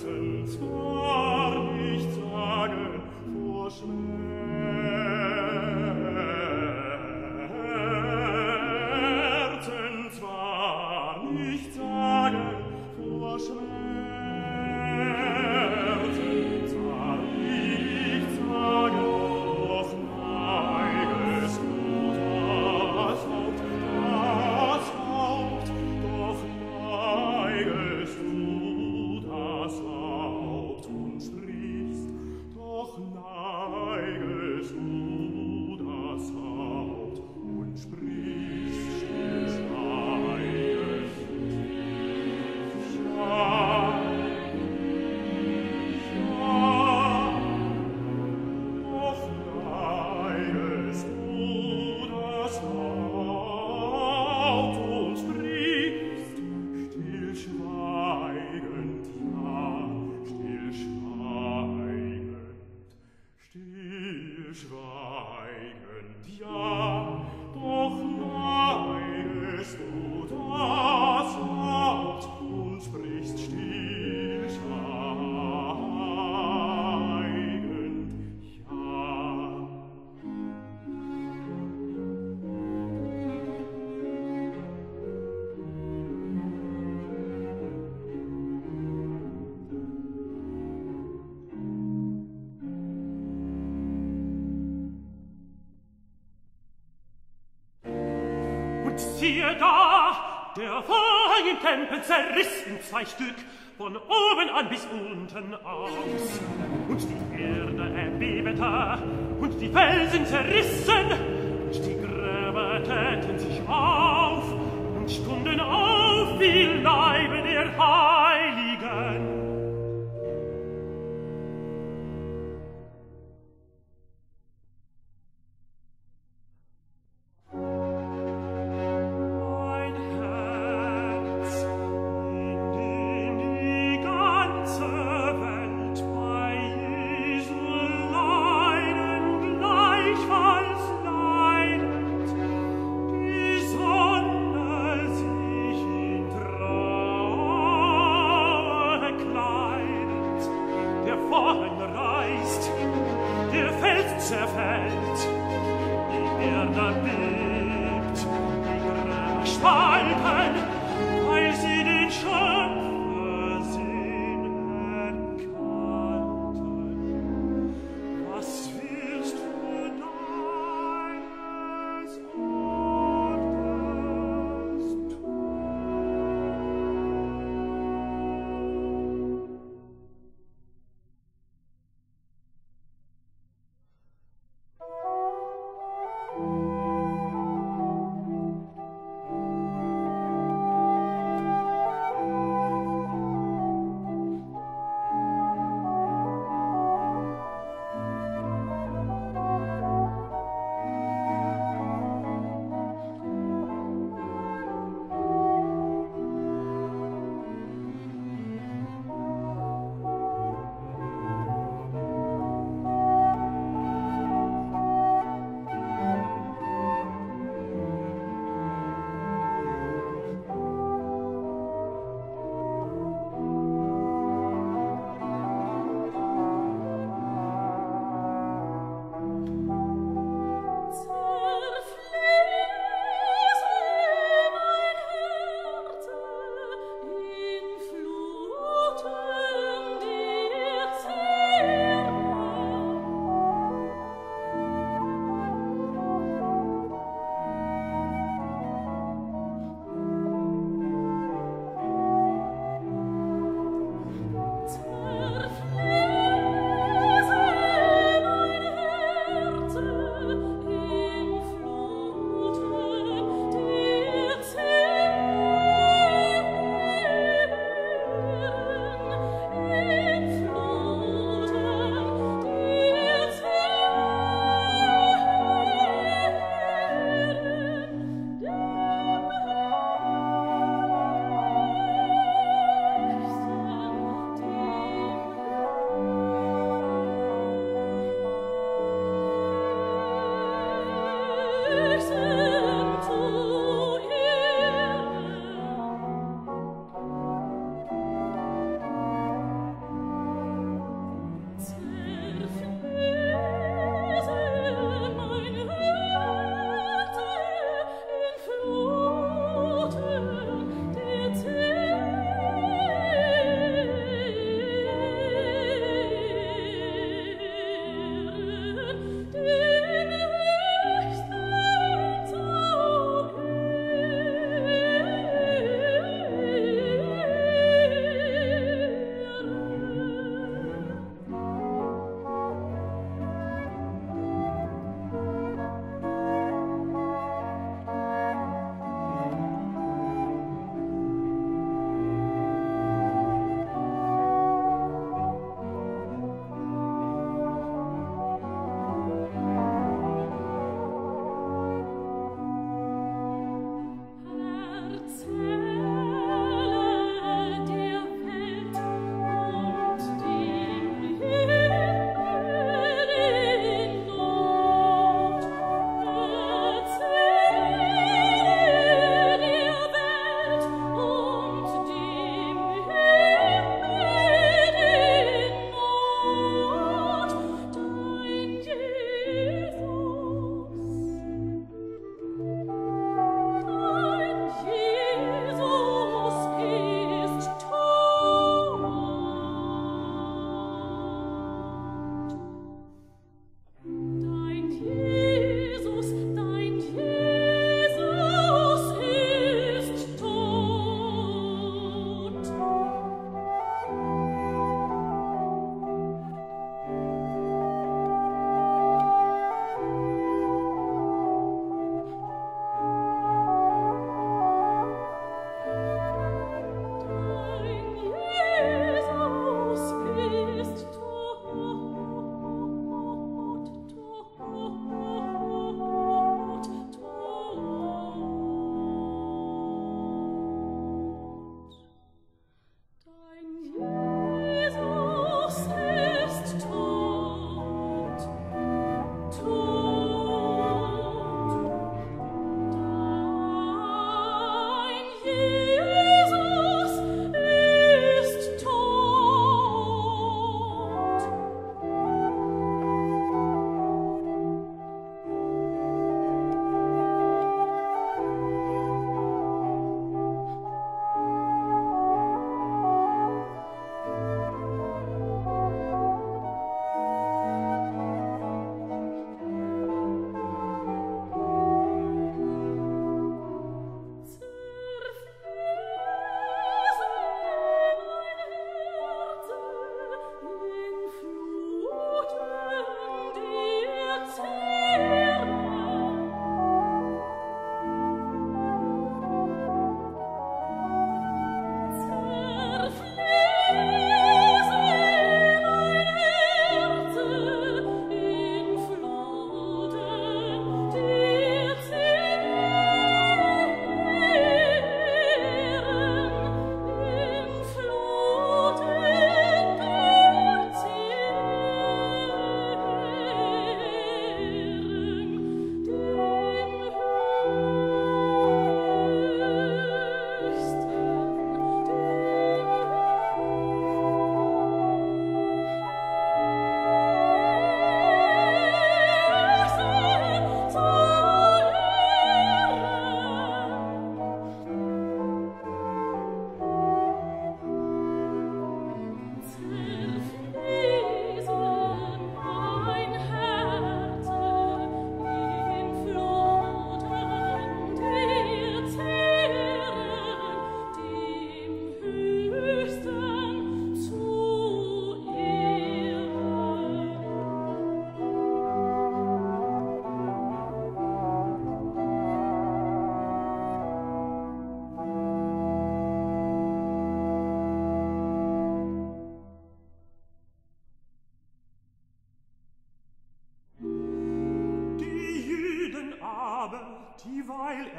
Siehe da, der Vorhang im Tempel zerriss in zwei Stück, von oben an bis unten aus. Und die Erde erbebete, und die Felsen zerrissen, und die Gräber täten sich auf, und stunden auf wie Leibe der Heiligen.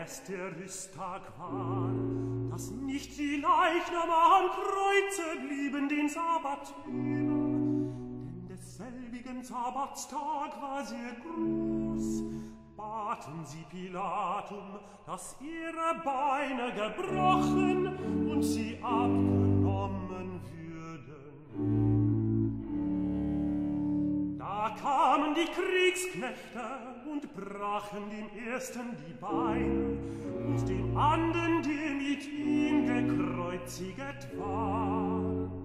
es der Rüsttag war, dass nicht die Leichname am Kreuze blieben den Sabbat über, denn desselbigen Sabbatstag war sehr groß, baten sie Pilatum, dass ihre Beine gebrochen und sie abgenommen würden. Da kamen die Kriegsknechte und brachen dem ersten die Beine und dem anderen, der mit ihm gekreuziget war.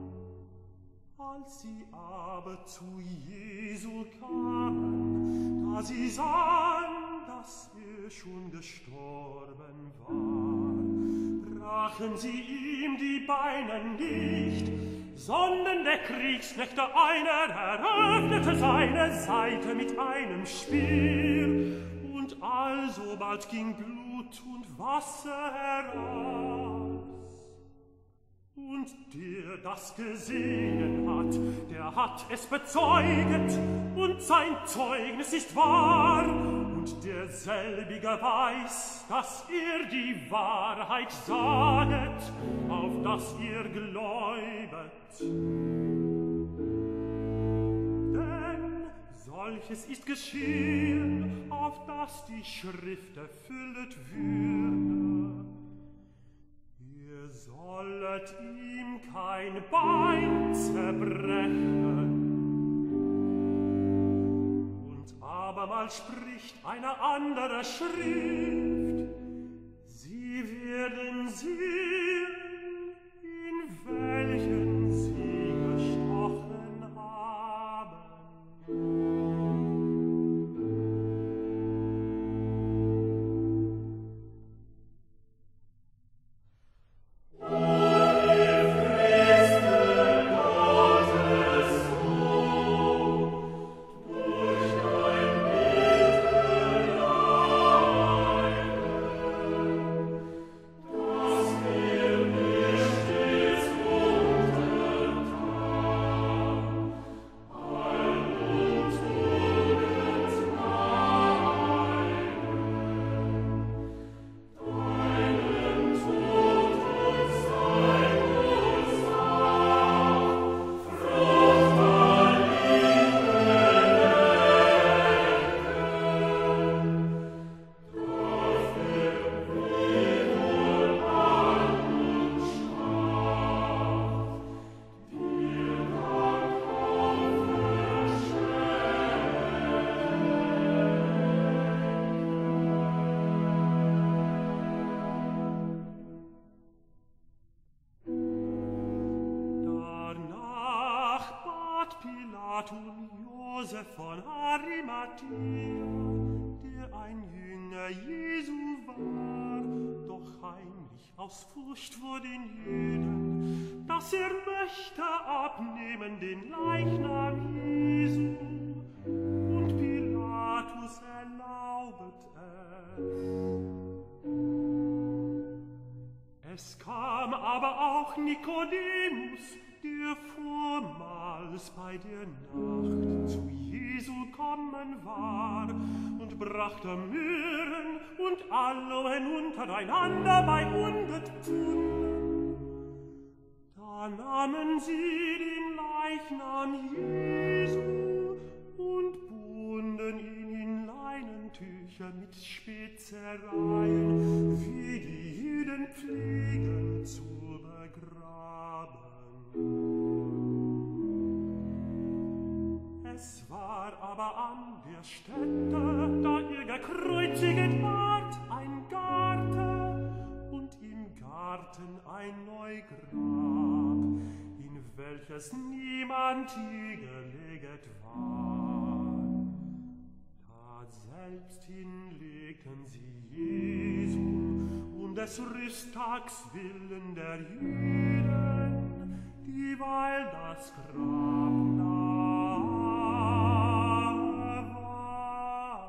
Als sie aber zu Jesu kamen, da sie sahen, dass er schon gestorben war, brachen sie ihm die Beine nicht, sondern der Kriegsknechte einer eröffnete seine Seite mit einem Speer, und alsobald ging Blut und Wasser heraus. Und der das gesehen hat, der hat es bezeuget, und sein Zeugnis ist wahr, und derselbige weiß, dass er die Wahrheit saget, auf dass ihr gläubet. Denn solches ist geschehen, auf dass die Schrift erfüllet würde. Ihr sollet ihm kein Bein zerbrechen. Und abermal spricht eine andere Schrift, sie werden sehen, in welchen sie gestochen haben. Josef von Arimathea, der ein Jünger Jesu war, doch heimlich aus Furcht vor den Jüden, dass er möchte abnehmen den Leichnam Jesu, und Pilatus erlaubet es. Es kam aber auch Nikodemus, der vormals bei der Nacht zu Jesu kommen war, und brachte Myrrhen und Aloen untereinander bei hundert Pfunden. Da nahmen sie den Leichnam Jesu und bunden ihn in Leinentücher mit Spezereien, wie die Juden pflegen zu begraben. Es war aber an der Stätte, da ihr gekreuziget ward, ein Garten, und im Garten ein Neugrab, in welches niemand je geleget war. Da selbst hinlegten sie Jesu, um des Rüsttags willen der Juden, dieweil das Grab nahe war.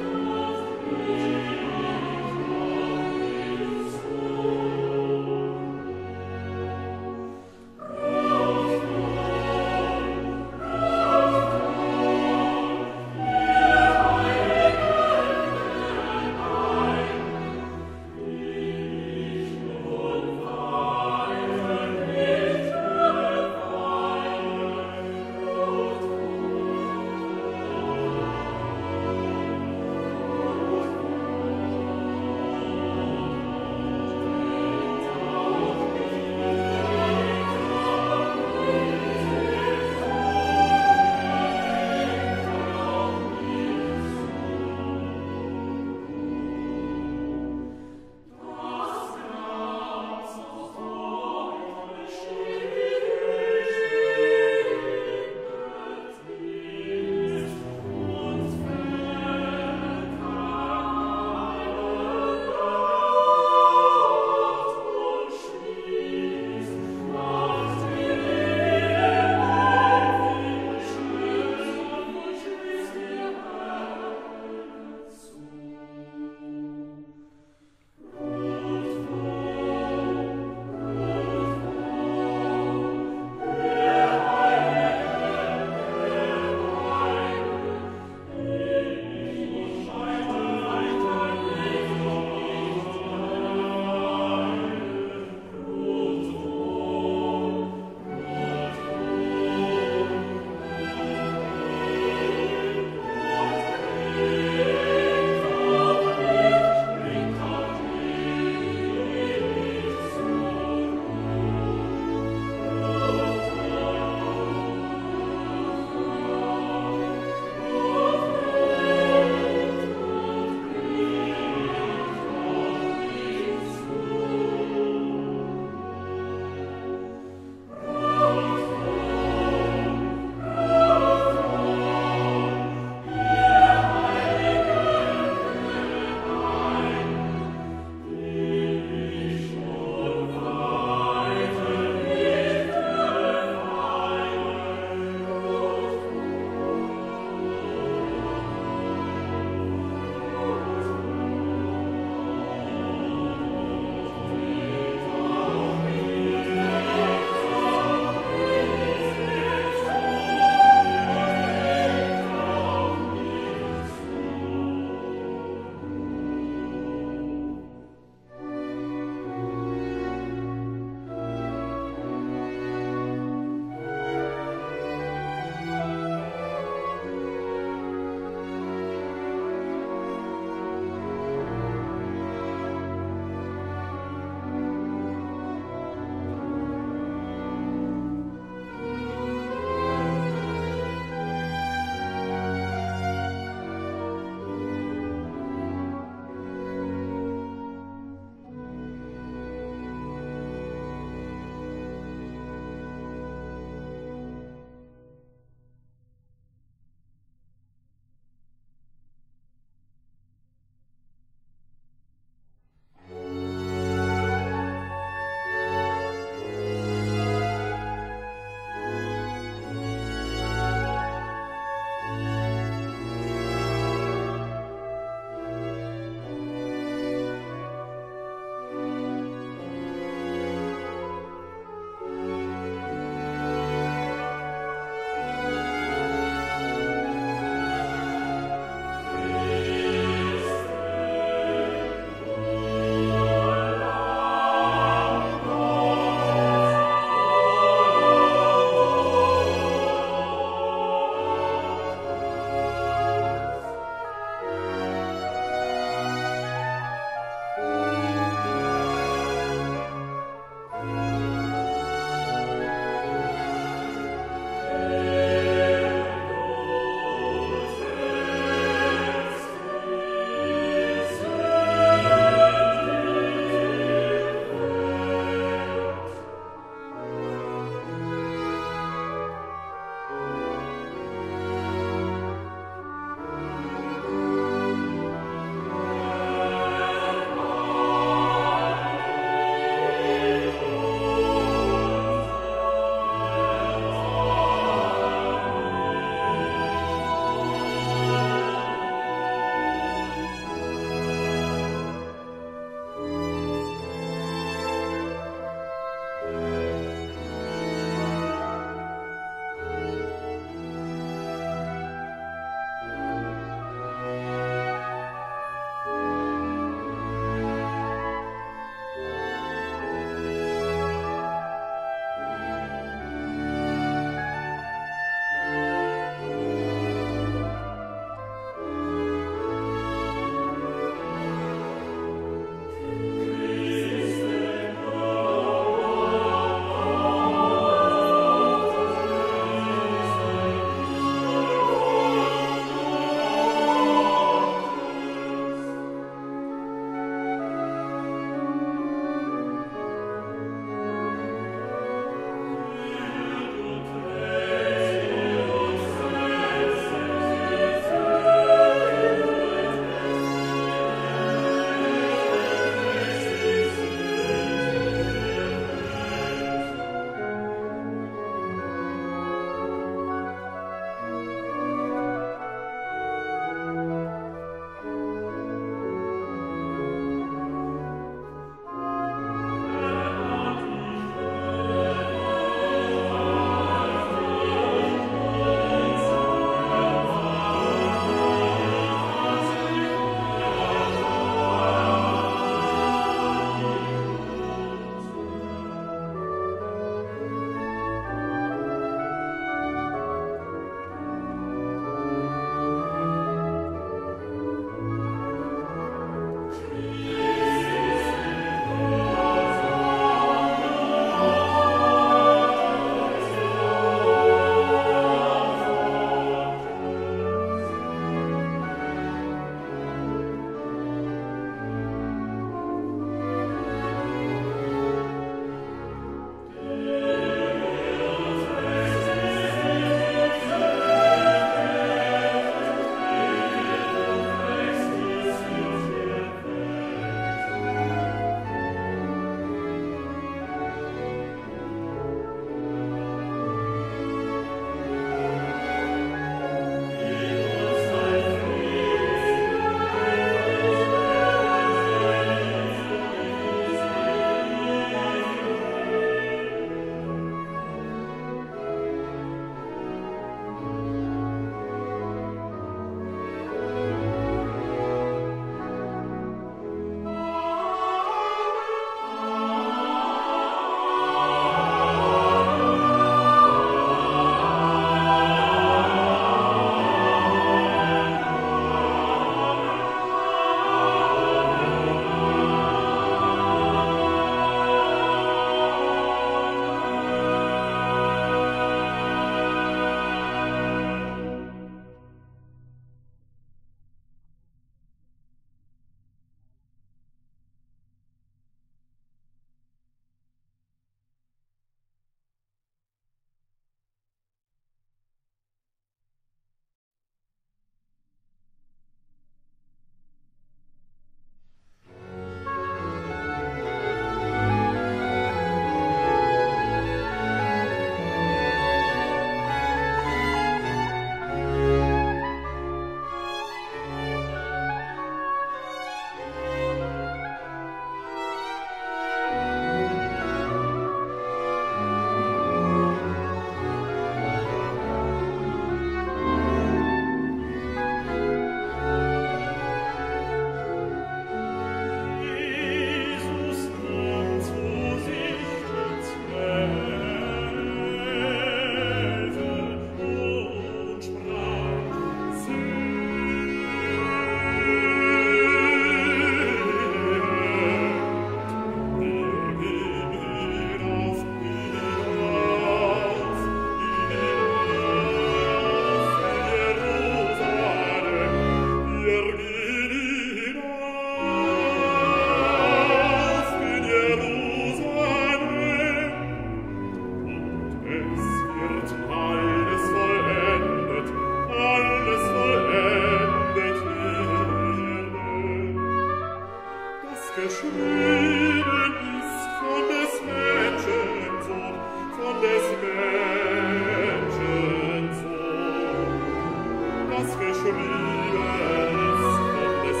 geschrieben ist von des Menschen Sohn, von des Menschen Sohn. Das geschrieben ist von des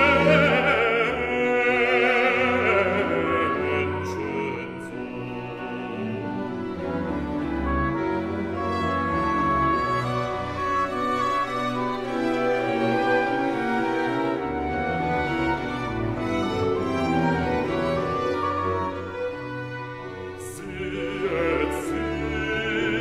Menschen Sohn. Sehet, sehet,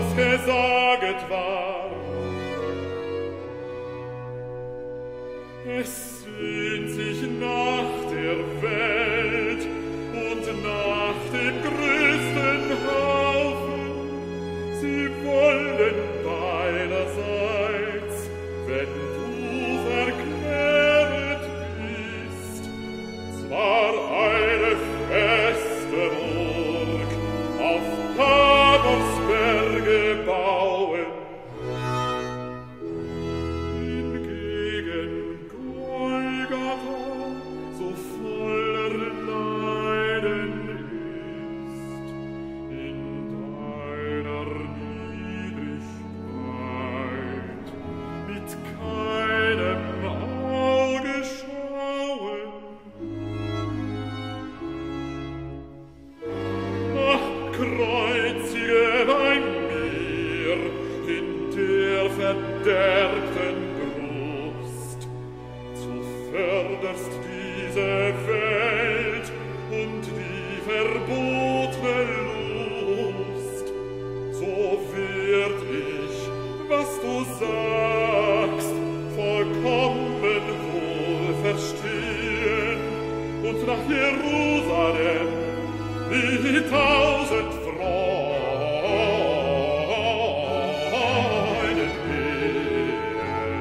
was gesaget war. Es sehnt sich nach der Welt und nach dem größten Haufen. Sie wollen beiderseits, wenn du verkläret bist, zwar eine feste Burg auf Tabors Berge bauen, hingegen Golgatha so voller Leiden ist, in deiner Niedrigkeit mit keinem Auge schauen. Ach, kreuzige bei mir in der verderbten Brust, förderst diese Welt und die verbotene Lust, so wird ich, was du sagst, vollkommen wohl verstehen und nach Jerusalem wie tausend Freuden gehen.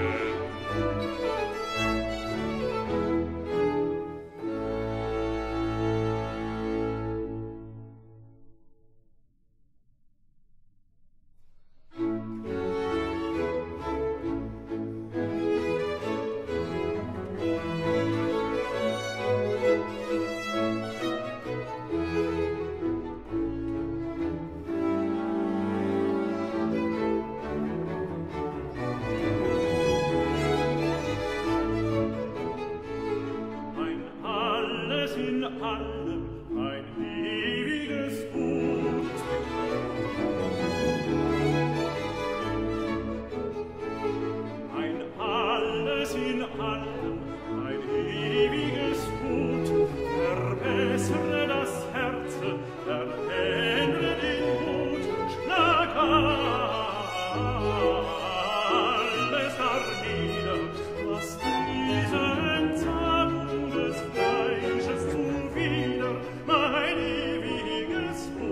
Ein alles in allem, ein ewiges Gut. Ein alles in allem, ein ewiges Gut. Verbessere das Herz, verändere den Mut, schlag alles darnieder, was diesen Zagen des Fleisches zuwider, mein ewiges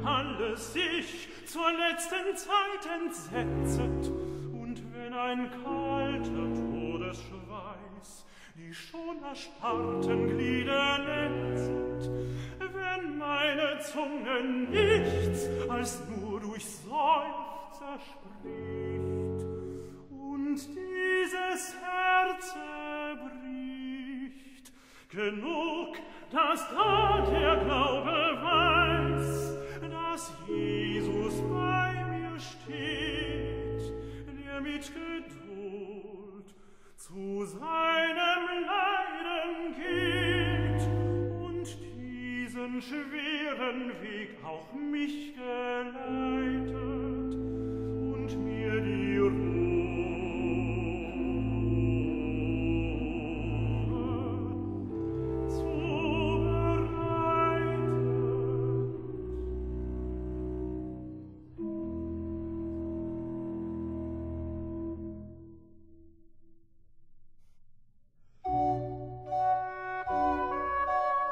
alles sich zur letzten Zeit entsetzet, und wenn ein kalter Todesschweiß die schon erstarrten Glieder netzet, wenn meine Zunge nichts als nur durch Seufzer spricht, und dieses Herz bricht, genug, dass da der Glaube weiß, dass Jesus bei mir steht, der mit Geduld zu seinem Leiden geht und diesen schweren Weg auch mich geleitet und mir die Ruhe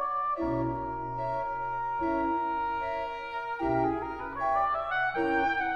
zubereitet.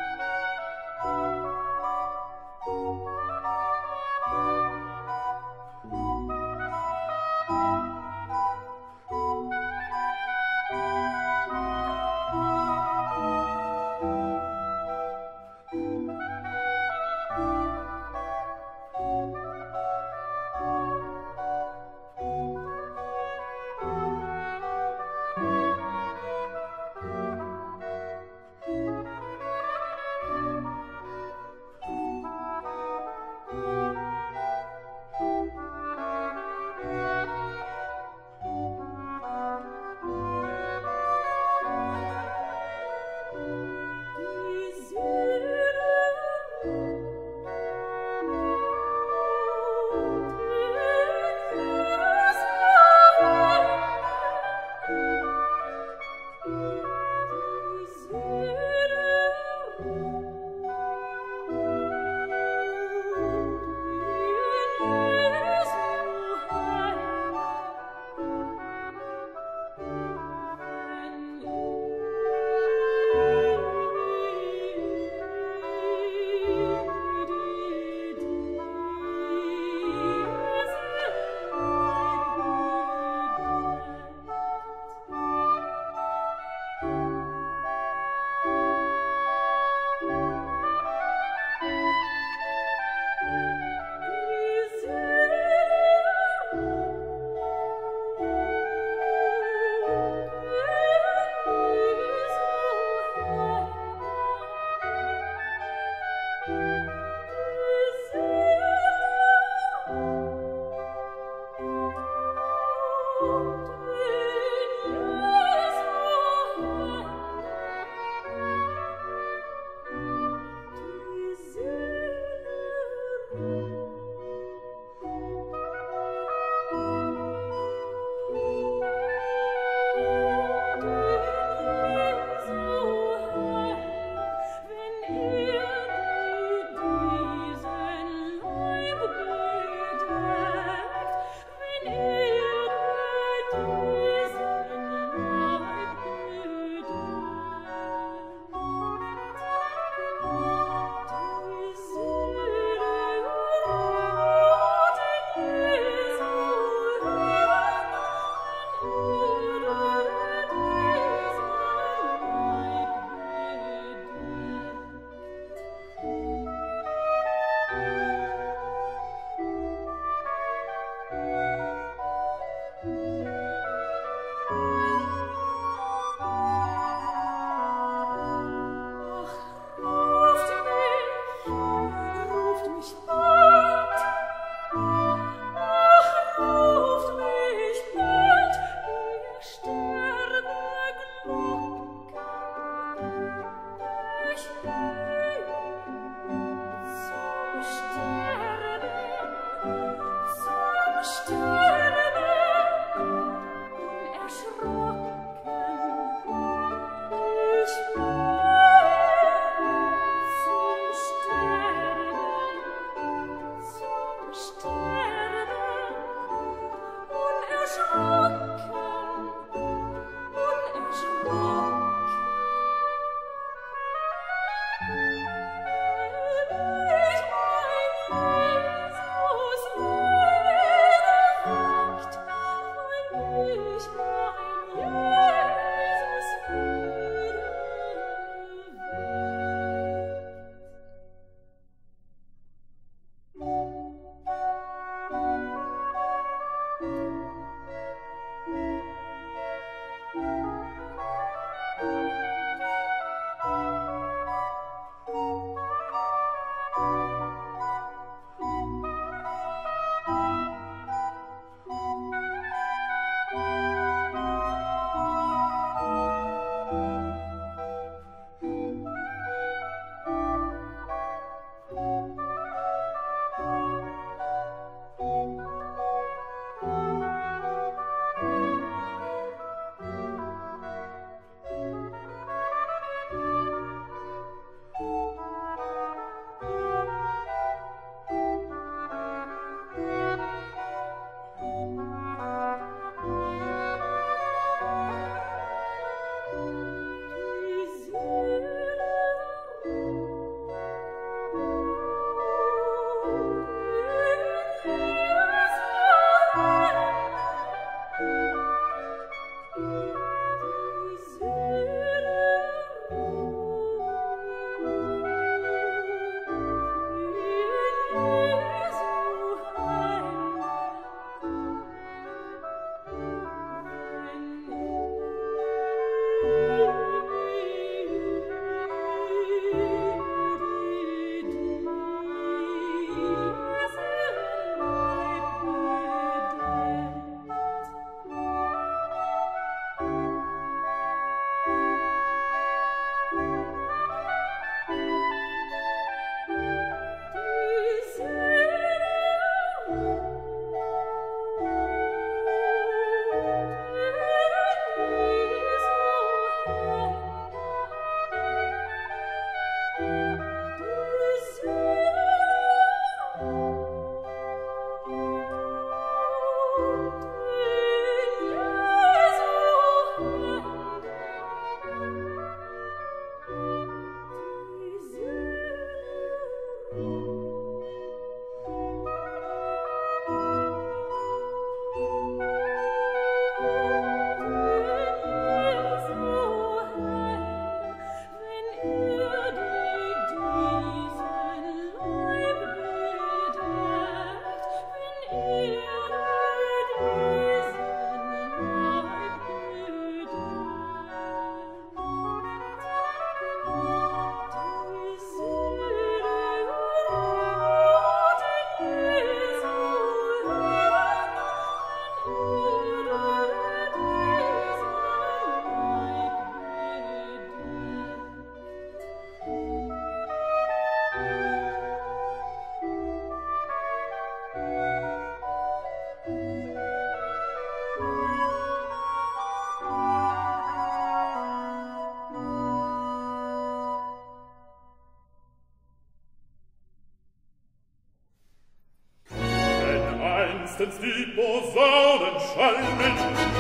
fernstens die Posaunen schallen.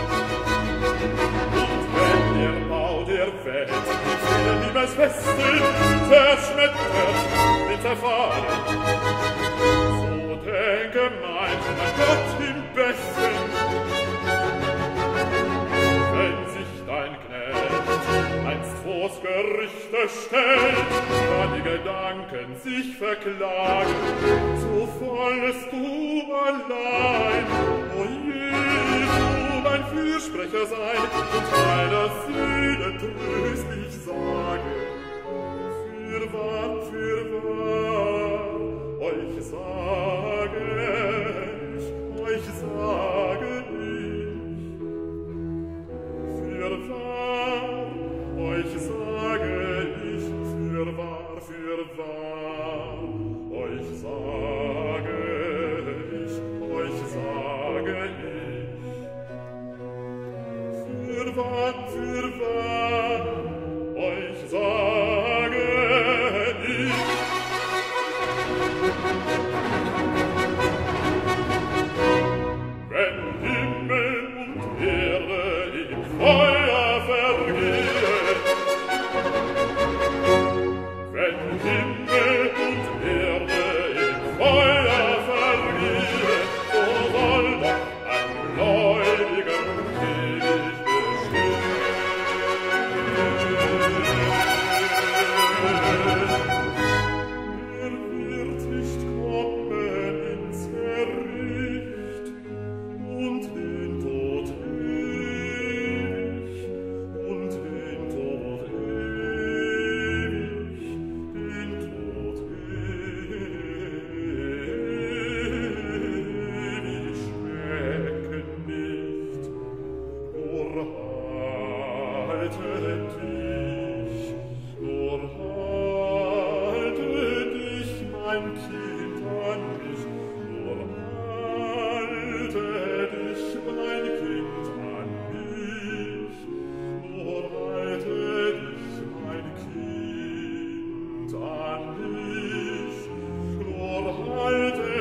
Und wenn der Bau der Welt die vielen Himmelsfeste zerschmettert, wird zerfallen, so denke mein, mein Gott im Besten, wenn sich dein Knecht einst vors Gerichte stellt, da die Gedanken sich verklagen, so fallest du allein. O Jesu, mein Fürsprecher sein und meiner Seele tröstlich sagen, fürwahr, fürwahr, euch sage ich, euch sage ich, fürwahr, euch sage ich, fürwahr, fürwahr, euch sage ich, euch sage ich, fürwahr, fürwahr, euch sage ich. Wenn Himmel und Erde im Feuer vergehen, wenn Himmel und Erde im Feuer vergehen, so soll doch ein Gläubiger ewig bestehen. Er wird nicht kommen ins Gericht und den Tod ewig, und den Tod ewig, den Tod ewig schrecken nicht. Nur halte dich, nur halte dich, mein Kind, an mich, nur halte dich, mein Kind, an mich, nur halte dich, mein Kind, an mich, nur halte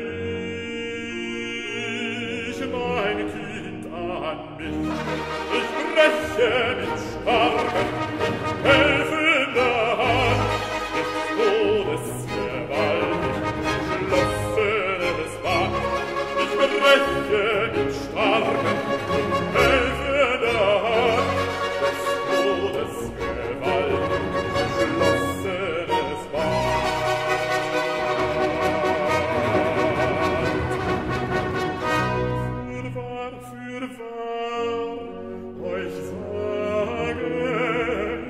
dich, mein Kind, an mich. Ich breche mit starken, helfender Hand des Todes gewaltig geschlossenes Band. Ich breche mit starken, helfender Hand des Todes gewaltig geschlossenes Band. Fürwahr, fürwahr, euch sage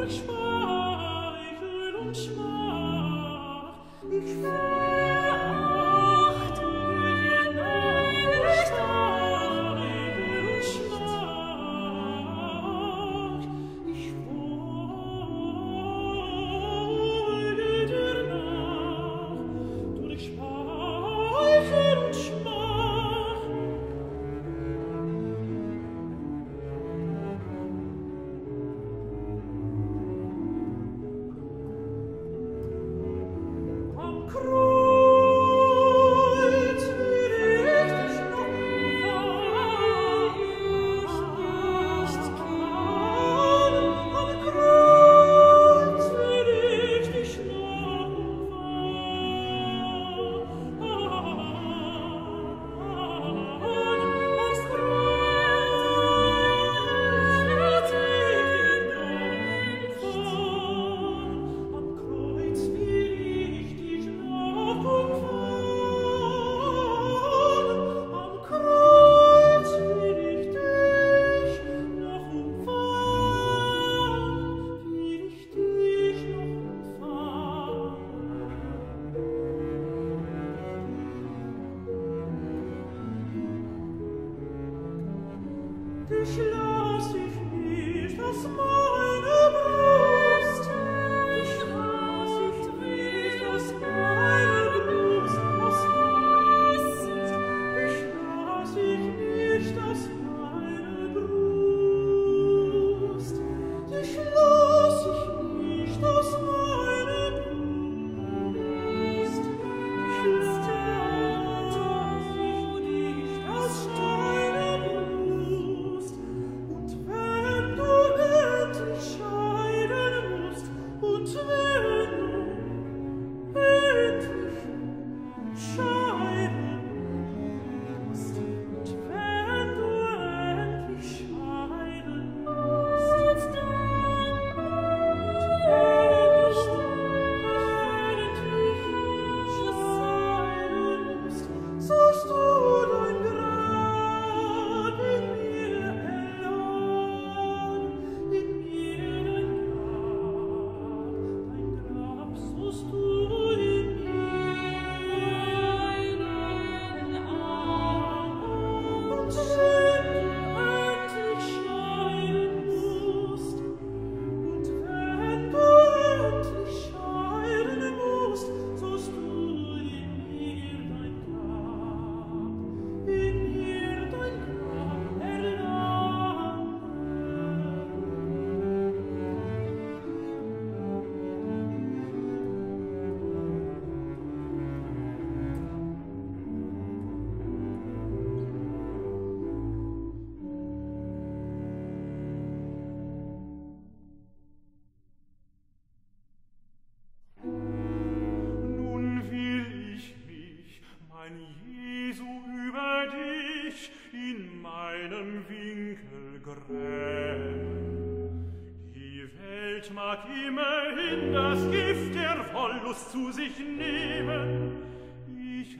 Zu sich nehmen, ich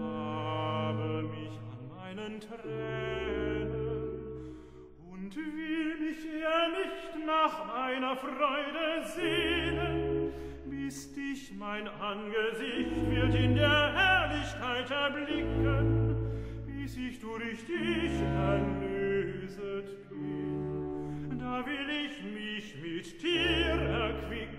labe mich an meinen Tränen und will mich ja nicht nach meiner Freude sehnen, bis dich mein Angesicht wird in der Herrlichkeit erblicken, bis ich durch dich erlöset bin, da will ich mich mit dir erquicken.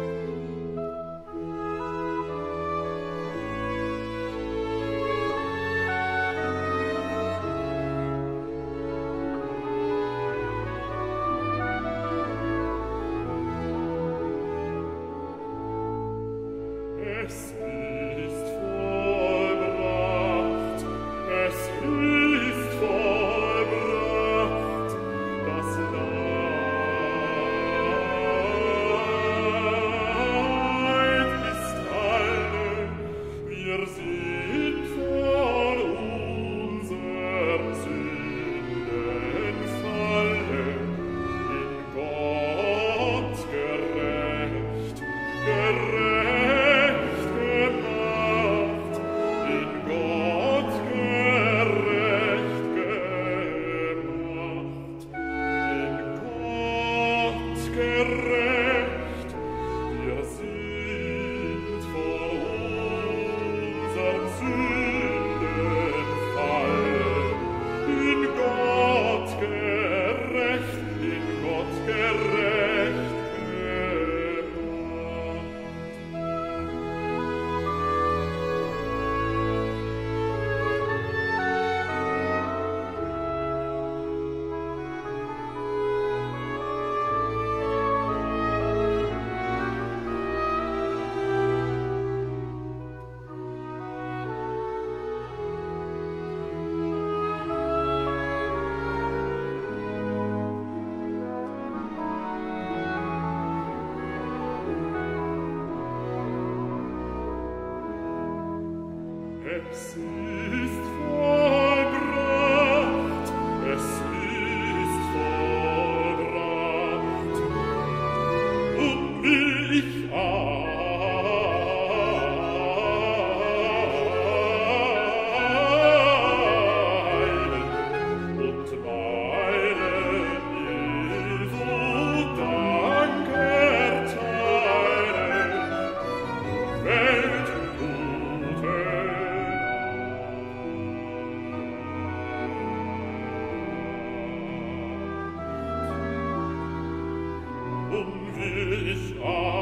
Thank you. Es ist vollbracht, es ist vollbracht. Und will ich eilen und meinen Hilfe Dank erteilen, Welt gute Nacht. Und will ich